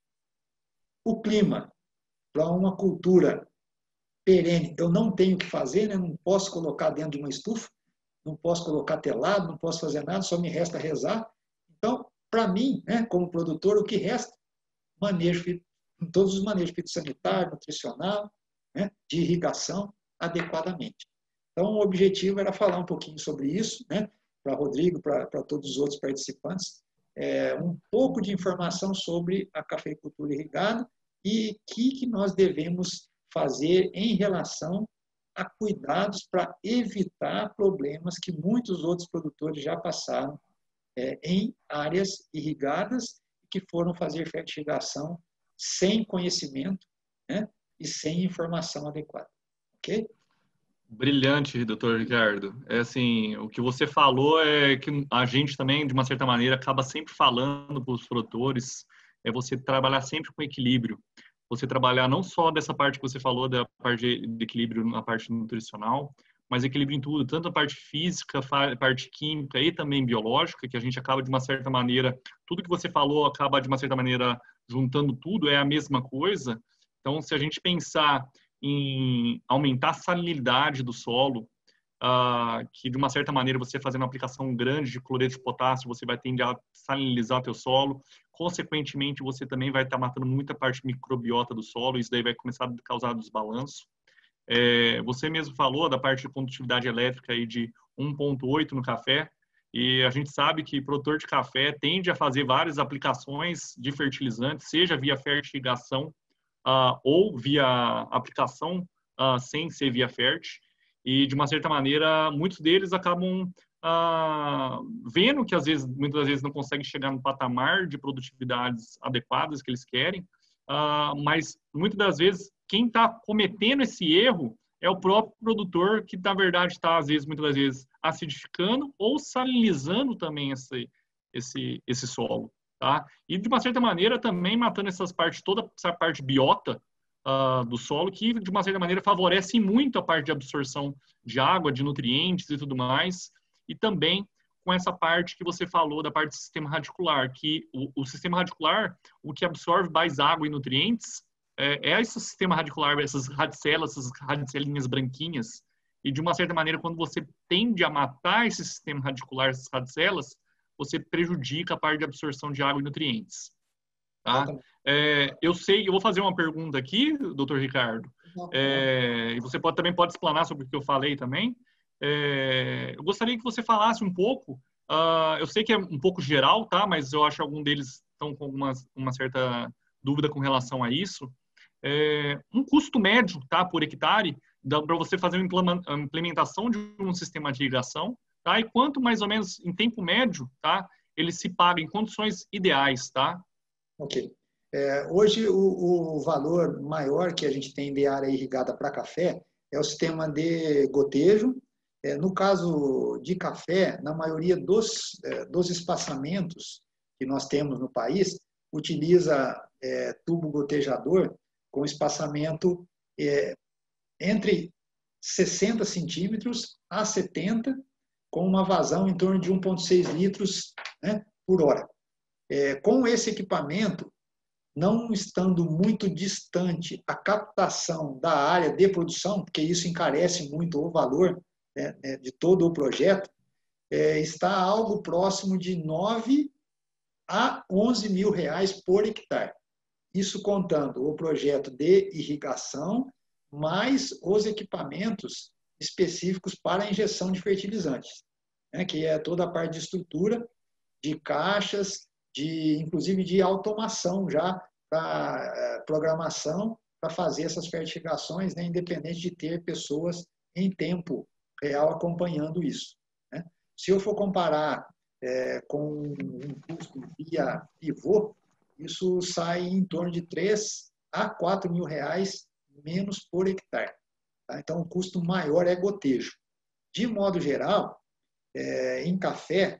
O clima, para uma cultura perene, eu não tenho o que fazer, né, não posso colocar dentro de uma estufa, não posso colocar telado, não posso fazer nada, só me resta rezar. Então, para mim, né, como produtor, o que resta? Manejo, todos os manejos fitossanitário, nutricional, né, de irrigação adequadamente. Então, o objetivo era falar um pouquinho sobre isso, né, para Rodrigo, para todos os outros participantes, é, um pouco de informação sobre a cafeicultura irrigada e o que, que nós devemos fazer em relação a cuidados para evitar problemas que muitos outros produtores já passaram é, em áreas irrigadas que foram fazer fertilização sem conhecimento né? E sem informação adequada. Ok? Brilhante, doutor Ricardo. É assim, o que você falou é que a gente também, de uma certa maneira, acaba sempre falando para os produtores, é você trabalhar sempre com equilíbrio. Você trabalhar não só dessa parte que você falou, da parte de equilíbrio na parte nutricional, mas equilíbrio em tudo, tanto a parte física, a parte química e também biológica, que a gente acaba, de uma certa maneira, tudo que você falou acaba, de uma certa maneira, juntando tudo, é a mesma coisa. Então, se a gente pensar em aumentar a salinidade do solo, uh, que de uma certa maneira você fazendo uma aplicação grande de cloreto de potássio, você vai tender a salinizar teu solo, consequentemente você também vai estar matando muita parte microbiota do solo, isso daí vai começar a causar desbalanço. É, você mesmo falou da parte de condutividade elétrica aí de um ponto oito no café, e a gente sabe que produtor de café tende a fazer várias aplicações de fertilizantes, seja via fertigação, uh, ou via aplicação uh, sem ser via fert, e de uma certa maneira muitos deles acabam uh, vendo que às vezes, muitas vezes não conseguem chegar no patamar de produtividades adequadas que eles querem, uh, mas muitas das vezes quem está cometendo esse erro é o próprio produtor que na verdade está às vezes, muitas das vezes acidificando ou salinizando também esse, esse, esse solo. Tá? E, de uma certa maneira, também matando essas partes, toda essa parte biota uh, do solo, que, de uma certa maneira, favorece muito a parte de absorção de água, de nutrientes e tudo mais. E também com essa parte que você falou da parte do sistema radicular, que o, o sistema radicular, o que absorve mais água e nutrientes, é, é esse sistema radicular, essas radicelas, essas radicelinhas branquinhas. E, de uma certa maneira, quando você tende a matar esse sistema radicular, essas radicelas, você prejudica a parte de absorção de água e nutrientes. Tá? É, eu sei, eu vou fazer uma pergunta aqui, doutor Ricardo, é, e você pode, também pode explanar sobre o que eu falei também. É, eu gostaria que você falasse um pouco, uh, eu sei que é um pouco geral, tá? Mas eu acho que algum deles estão com uma, uma certa dúvida com relação a isso. É, um custo médio, tá, por hectare, para você fazer uma implementação de um sistema de irrigação, tá? E quanto mais ou menos em tempo médio, tá? Ele se paga em condições ideais, tá? Ok. É, hoje o, o valor maior que a gente tem de área irrigada para café é o sistema de gotejo. É, no caso de café, na maioria dos, é, dos espaçamentos que nós temos no país, utiliza é, tubo gotejador com espaçamento é, entre sessenta centímetros a setenta, com uma vazão em torno de um vírgula seis litros, né, por hora. É, com esse equipamento, não estando muito distante a captação da área de produção, porque isso encarece muito o valor, né, de todo o projeto, é, está algo próximo de nove a onze mil reais por hectare. Isso contando o projeto de irrigação, mais os equipamentos específicos para a injeção de fertilizantes, né, que é toda a parte de estrutura, de caixas, de, inclusive de automação já para programação, para fazer essas fertigações, né, independente de ter pessoas em tempo real acompanhando isso. Né? Se eu for comparar é, com um custo via pivô, isso sai em torno de três a quatro mil reais menos por hectare. Tá? Então, o custo maior é gotejo. De modo geral, é, em café,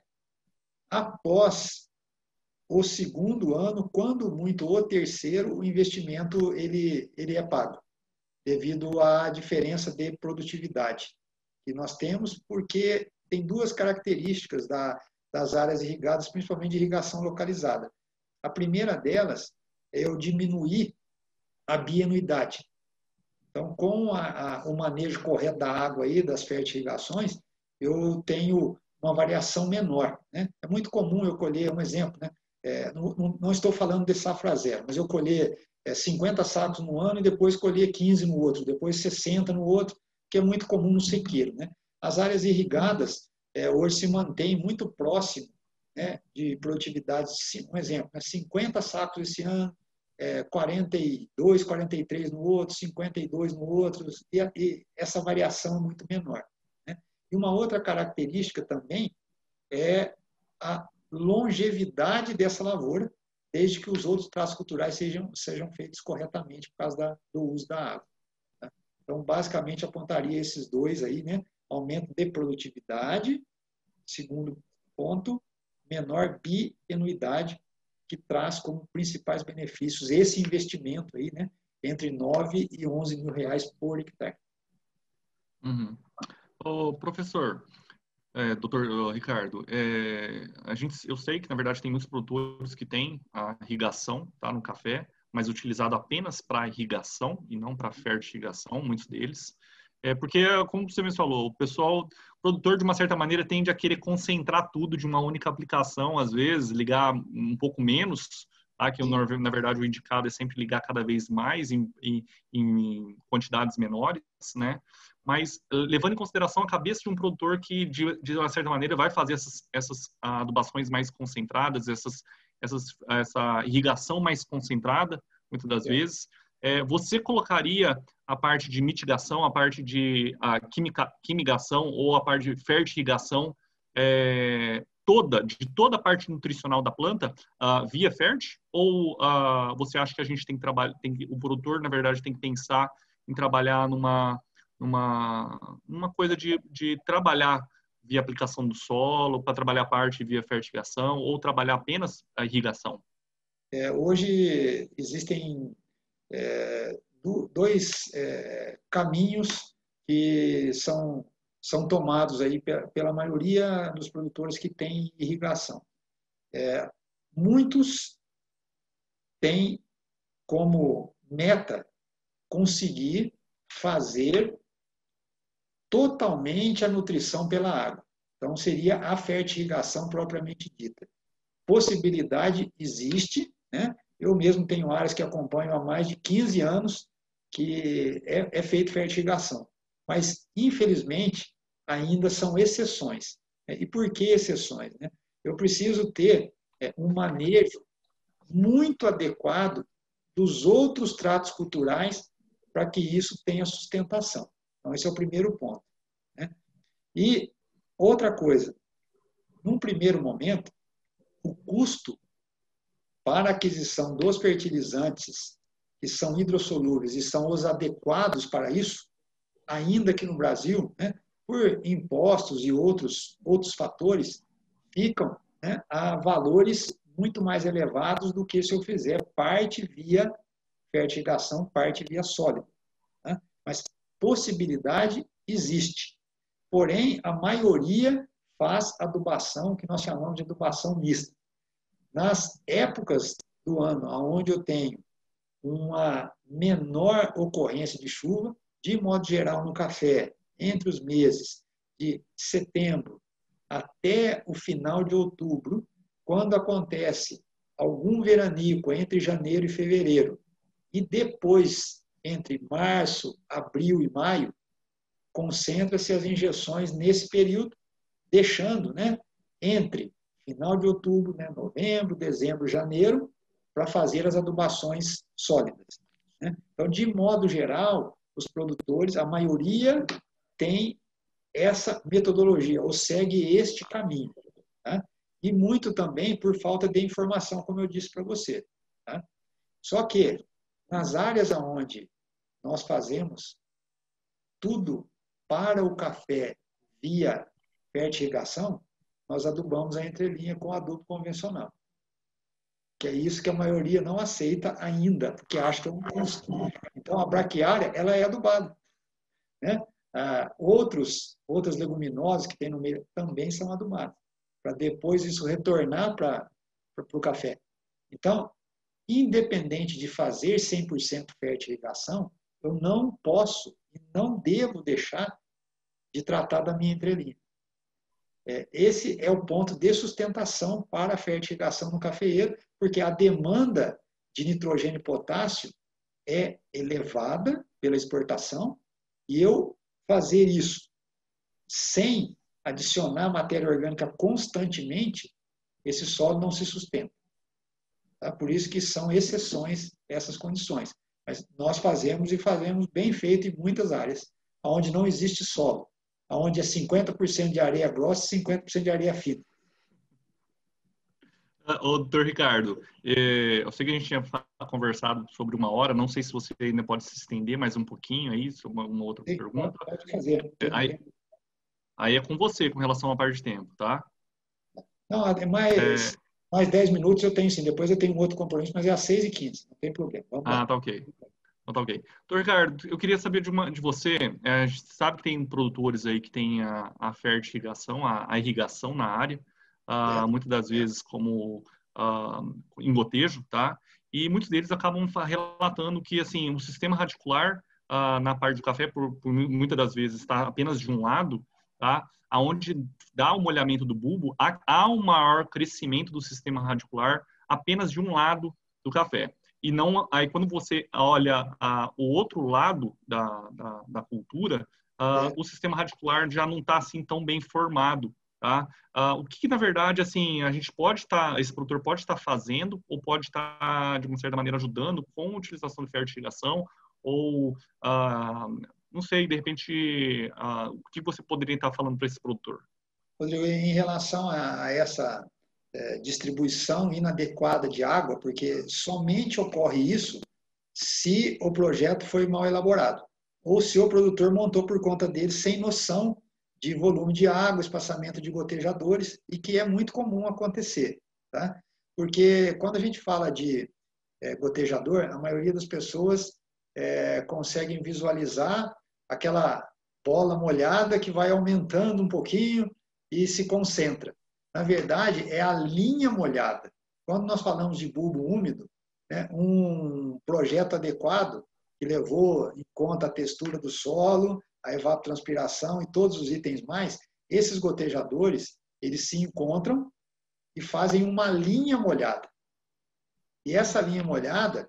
após o segundo ano, quando muito o terceiro, o investimento ele, ele é pago, devido à diferença de produtividade que nós temos, porque tem duas características da, das áreas irrigadas, principalmente de irrigação localizada. A primeira delas é eu diminuir a bianuidade. Então, com a, a, o manejo correto da água aí, das fertirrigações, eu tenho uma variação menor. Né? É muito comum eu colher, um exemplo, né? É, não, não estou falando de safra zero, mas eu colher é, cinquenta sacos no ano e depois colher quinze no outro, depois sessenta no outro, que é muito comum no sequeiro. Né? As áreas irrigadas é, hoje se mantêm muito próximo, né, de produtividade. Um exemplo, né, cinquenta sacos esse ano, é, quarenta e dois, quarenta e três no outro, cinquenta e dois no outro, e, e essa variação é muito menor. Né? E uma outra característica também é a longevidade dessa lavoura, desde que os outros tratos culturais sejam, sejam feitos corretamente por causa da, do uso da água. Tá? Então, basicamente, apontaria esses dois aí, né? Aumento de produtividade, segundo ponto, menor bienuidade, que traz como principais benefícios esse investimento aí, né? Entre nove e onze mil reais por hectare. Uhum. Ô, professor, é, doutor Ricardo, é, a gente, eu sei que, na verdade, tem muitos produtores que têm a irrigação, tá, no café, mas utilizado apenas para irrigação e não para fertirrigação, muitos deles. É porque, como você mesmo falou, o pessoal, o produtor, de uma certa maneira, tende a querer concentrar tudo de uma única aplicação, às vezes, ligar um pouco menos, tá? Que, na verdade, o indicado é sempre ligar cada vez mais em, em, em quantidades menores, né? Mas levando em consideração a cabeça de um produtor que, de, de uma certa maneira, vai fazer essas, essas adubações mais concentradas, essas, essas, essa irrigação mais concentrada, muitas das é. vezes, é, você colocaria a parte de mitigação, a parte de a química, quimigação ou a parte de fertirrigação é, toda, de toda a parte nutricional da planta uh, via fert? Ou uh, você acha que a gente tem que trabalhar, tem que, o produtor, na verdade, tem que pensar em trabalhar numa uma, uma coisa de, de trabalhar via aplicação do solo, para trabalhar a parte via fertigação, ou trabalhar apenas a irrigação? É, hoje existem é, dois é, caminhos que são, são tomados aí pela, pela maioria dos produtores que têm irrigação. É, muitos têm como meta conseguir fazer totalmente a nutrição pela água. Então, seria a fertirrigação propriamente dita. Possibilidade existe, né? Eu mesmo tenho áreas que acompanho há mais de quinze anos que é, é feito fertirrigação. Mas, infelizmente, ainda são exceções. Né? E por que exceções? Né? Eu preciso ter é, um manejo muito adequado dos outros tratos culturais para que isso tenha sustentação. Então, esse é o primeiro ponto. Né? E outra coisa, num primeiro momento, o custo para a aquisição dos fertilizantes que são hidrossolúveis e são os adequados para isso, ainda que no Brasil, né, por impostos e outros, outros fatores, ficam, né, a valores muito mais elevados do que se eu fizer parte via fertilização, parte via sólida. Né? Mas possibilidade existe. Porém, a maioria faz adubação, que nós chamamos de adubação mista. Nas épocas do ano onde eu tenho uma menor ocorrência de chuva, de modo geral no café, entre os meses de setembro até o final de outubro, quando acontece algum veranico entre janeiro e fevereiro, e depois entre março, abril e maio, concentra-se as injeções nesse período, deixando, né, entre final de outubro, né, novembro, dezembro, janeiro, para fazer as adubações sólidas. Né? Então, de modo geral, os produtores, a maioria tem essa metodologia, ou segue este caminho. Tá? E muito também por falta de informação, como eu disse para você. Tá? Só que, nas áreas onde nós fazemos tudo para o café via fertirrigação, nós adubamos a entrelinha com adubo convencional. Que é isso que a maioria não aceita ainda, porque acha que é um custo. Então, a braquiária, ela é adubada. Né? Ah, outros, outras leguminosas que tem no meio também são adubadas, para depois isso retornar para o café. Então, independente de fazer cem por cento fertirrigação, eu não posso e não devo deixar de tratar da minha entrelinha. Esse é o ponto de sustentação para a fertirrigação no cafeeiro, porque a demanda de nitrogênio e potássio é elevada pela exportação, e eu fazer isso sem adicionar matéria orgânica constantemente, esse solo não se sustenta. Tá? Por isso que são exceções essas condições. Mas nós fazemos e fazemos bem feito em muitas áreas, onde não existe solo, onde é cinquenta por cento de areia grossa e cinquenta por cento de areia fina. Ô, doutor Ricardo, eh, eu sei que a gente tinha conversado sobre uma hora, não sei se você ainda pode se estender mais um pouquinho aí, sobre uma, uma outra Sim, pergunta. pode fazer. Não tem, não Aí, tem. aí é com você, com relação à parte de tempo, tá? Não, é É, mais, mais dez minutos eu tenho sim. Depois eu tenho um outro compromisso, mas é às seis e quinze. Não tem problema. Vamos ah, lá. tá ok. Então, tá ok. Doutor Ricardo, eu queria saber de, uma, de você, é, a gente sabe que tem produtores aí que tem a, a fertirrigação, a, a irrigação na área, ah, Certo? muitas das vezes como ah, em gotejo, tá? E muitos deles acabam fa- relatando que, assim, o sistema radicular ah, na parte do café, por, por mu- muitas das vezes, está apenas de um lado, tá? Aonde dá o molhamento do bulbo, há, há um maior crescimento do sistema radicular apenas de um lado do café. E não, aí quando você olha a, o outro lado da, da, da cultura, uh, Certo. o sistema radicular já não está assim tão bem formado, tá? Uh, o que, que, na verdade, assim, a gente pode estar, tá, esse produtor pode estar tá fazendo ou pode estar, tá, de uma certa maneira, ajudando com a utilização de fertilização ou, uh, não sei, de repente, uh, o que você poderia estar tá falando para esse produtor? Rodrigo, em relação a essa é, distribuição inadequada de água, porque somente ocorre isso se o projeto foi mal elaborado, ou se o produtor montou por conta dele sem noção de volume de água, espaçamento de gotejadores, e que é muito comum acontecer. Tá? Porque quando a gente fala de é, gotejador, a maioria das pessoas é, conseguem visualizar aquela bola molhada que vai aumentando um pouquinho e se concentra. Na verdade, é a linha molhada. Quando nós falamos de bulbo úmido, né, um projeto adequado que levou em conta a textura do solo, a evapotranspiração e todos os itens mais, esses gotejadores, eles se encontram e fazem uma linha molhada. E essa linha molhada,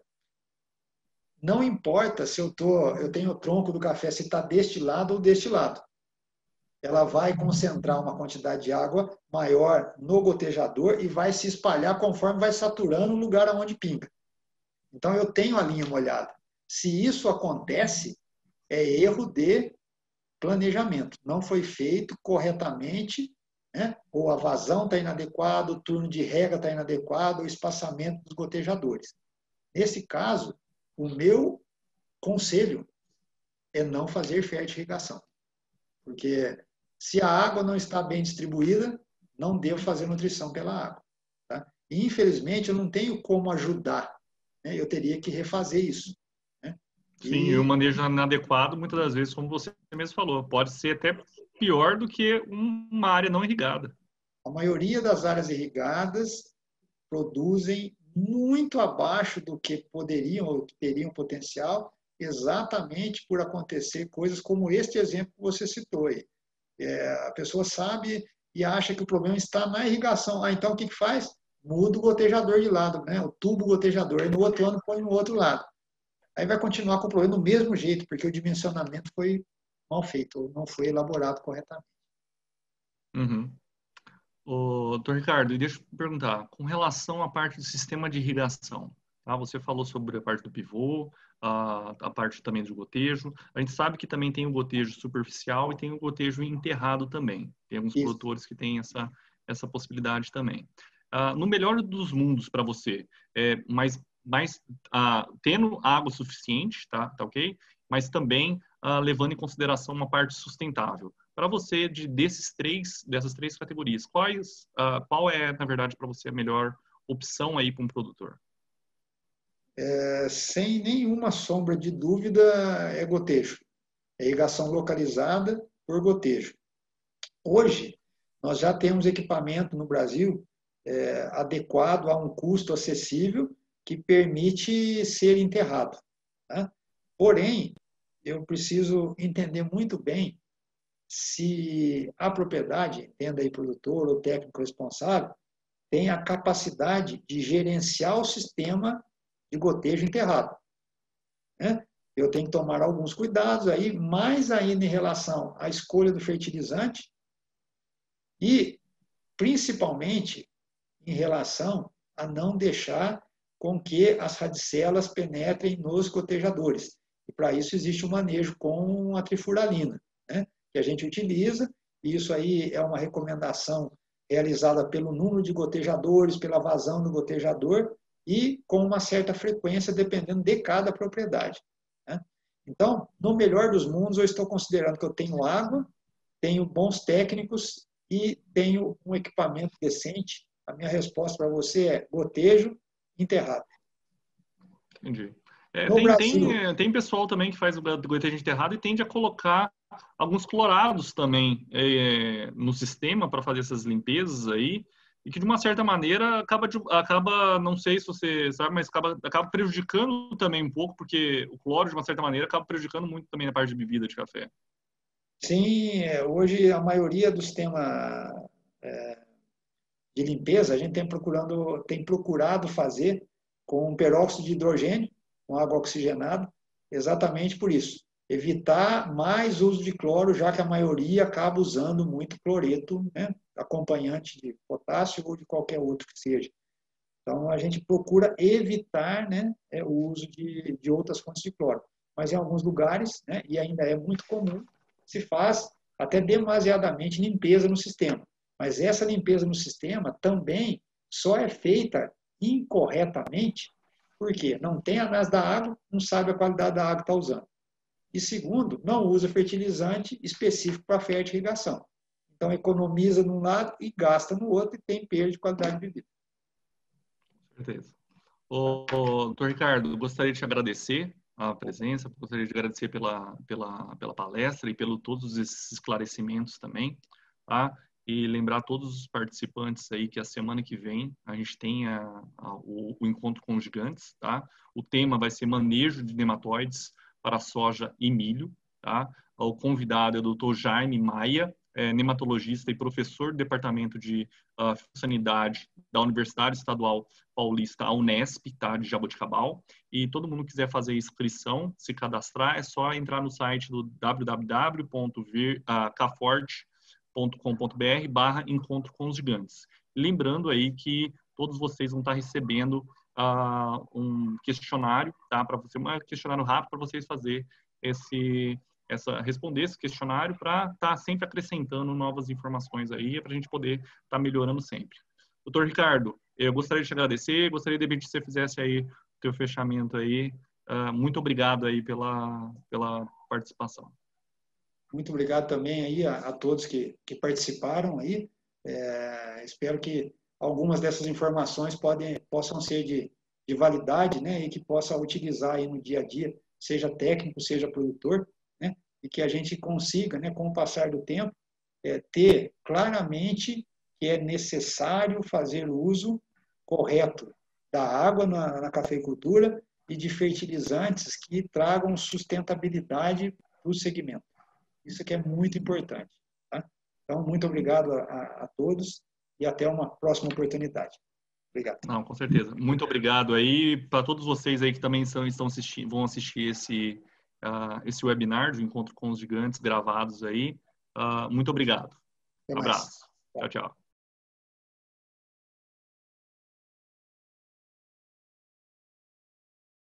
não importa se eu, tô, eu tenho o tronco do café, se está deste lado ou deste lado. Ela vai concentrar uma quantidade de água maior no gotejador e vai se espalhar conforme vai saturando o lugar onde pinga. Então, eu tenho a linha molhada. Se isso acontece, é erro de planejamento. Não foi feito corretamente, né? Ou a vazão está inadequada, o turno de rega está inadequado, o espaçamento dos gotejadores. Nesse caso, o meu conselho é não fazer fertirrigação. Porque se a água não está bem distribuída, não devo fazer nutrição pela água. Tá? E, infelizmente, eu não tenho como ajudar. Né? Eu teria que refazer isso. Né? Sim, e o E manejo inadequado, muitas das vezes, como você mesmo falou, pode ser até pior do que uma área não irrigada. a maioria das áreas irrigadas produzem muito abaixo do que poderiam ou que teriam potencial, exatamente por acontecer coisas como este exemplo que você citou aí. É, a pessoa sabe e acha que o problema está na irrigação. Ah, então o que, que faz? Muda o gotejador de lado, né? O tubo gotejador, e no outro ano põe no outro lado. Aí vai continuar com o problema do mesmo jeito, porque o dimensionamento foi mal feito, ou não foi elaborado corretamente. Uhum. Ô, doutor Ricardo, e deixa eu perguntar, com relação à parte do sistema de irrigação, tá? Você falou sobre a parte do pivô, a, a parte também do gotejo. A gente sabe que também tem o gotejo superficial e tem o gotejo enterrado também. Tem alguns Isso. produtores que têm essa, essa possibilidade também. Ah, no melhor dos mundos para você, é, mas, mas ah, tendo água suficiente, tá, tá ok? Mas também ah, levando em consideração uma parte sustentável. Para você, de, desses três, dessas três categorias, quais, uh, qual é, na verdade, para você a melhor opção aí para um produtor? É, sem nenhuma sombra de dúvida, é gotejo. É irrigação localizada por gotejo. Hoje, nós já temos equipamento no Brasil é, adequado a um custo acessível que permite ser enterrado. Tá? Porém, eu preciso entender muito bem se a propriedade, entenda aí produtor ou técnico responsável, tem a capacidade de gerenciar o sistema de gotejo enterrado. Né? Eu tenho que tomar alguns cuidados aí, mais ainda em relação à escolha do fertilizante e, principalmente, em relação a não deixar com que as radicelas penetrem nos gotejadores. E para isso existe um manejo com a trifuralina, né? Que a gente utiliza, e isso aí é uma recomendação realizada pelo número de gotejadores, pela vazão do gotejador e com uma certa frequência, dependendo de cada propriedade, né? Então, no melhor dos mundos, eu estou considerando que eu tenho água, tenho bons técnicos e tenho um equipamento decente. A minha resposta para você é gotejo, enterrado. Entendi. É, No tem, Brasil, tem, tem pessoal também que faz o gotejo enterrado e tende a colocar alguns clorados também é, no sistema para fazer essas limpezas aí, e que de uma certa maneira acaba, de, acaba, não sei se você sabe, mas acaba, acaba prejudicando também um pouco, porque o cloro, de uma certa maneira, acaba prejudicando muito também na parte de bebida de café. sim, é, hoje a maioria do sistema é, de limpeza a gente tem, procurando, tem procurado fazer com peróxido de hidrogênio, com água oxigenada, exatamente por isso. Evitar mais uso de cloro, já que a maioria acaba usando muito cloreto, né, acompanhante de potássio ou de qualquer outro que seja. Então, a gente procura evitar, né, o uso de, de outras fontes de cloro. Mas em alguns lugares, né, e ainda é muito comum, se faz até demasiadamente limpeza no sistema. Mas essa limpeza no sistema também só é feita incorretamente, porque não tem análise da água, não sabe a qualidade da água que está usando. E segundo, não usa fertilizante específico para fertirrigação. Então, economiza num lado e gasta no outro e tem perda de qualidade de bebida. Com certeza. Ô, doutor Ricardo, eu gostaria de te agradecer a presença, gostaria de agradecer pela, pela, pela palestra e pelo todos esses esclarecimentos também, tá? E lembrar todos os participantes aí que a semana que vem a gente tem a, a, o, o encontro com os gigantes, tá? O tema vai ser manejo de nematóides para soja e milho, tá? O convidado é o doutor Jaime Maia, é, nematologista e professor do Departamento de uh, Sanidade da Universidade Estadual Paulista, a Unesp, tá, de Jaboticabal. E todo mundo que quiser fazer inscrição, se cadastrar, é só entrar no site do w w w ponto caforte ponto com ponto b r barra encontro com os gigantes. Lembrando aí que todos vocês vão estar recebendo uh, um questionário, tá, para você, um questionário rápido para vocês fazer esse essa responder esse questionário para estar tá sempre acrescentando novas informações aí para a gente poder estar tá melhorando sempre. Doutor Ricardo, eu gostaria de te agradecer, gostaria de que você fizesse aí o teu fechamento aí. Uh, muito obrigado aí pela, pela participação. Muito obrigado também aí a, a todos que, que participaram aí. É, espero que algumas dessas informações podem, possam ser de, de validade, né, e que possa utilizar aí no dia a dia, seja técnico, seja produtor, né, e que a gente consiga, né, com o passar do tempo, é, ter claramente que é necessário fazer uso correto da água na, na cafeicultura e de fertilizantes que tragam sustentabilidade para o segmento. Isso que é muito importante. Tá? Então, muito obrigado a, a, a todos e até uma próxima oportunidade. Obrigado. Não, com certeza. Muito obrigado aí para todos vocês aí que também são, estão assistindo, vão assistir esse, uh, esse webinar do Encontro com os Gigantes gravados aí. Uh, muito obrigado. Até mais. Abraço. Tchau, tchau.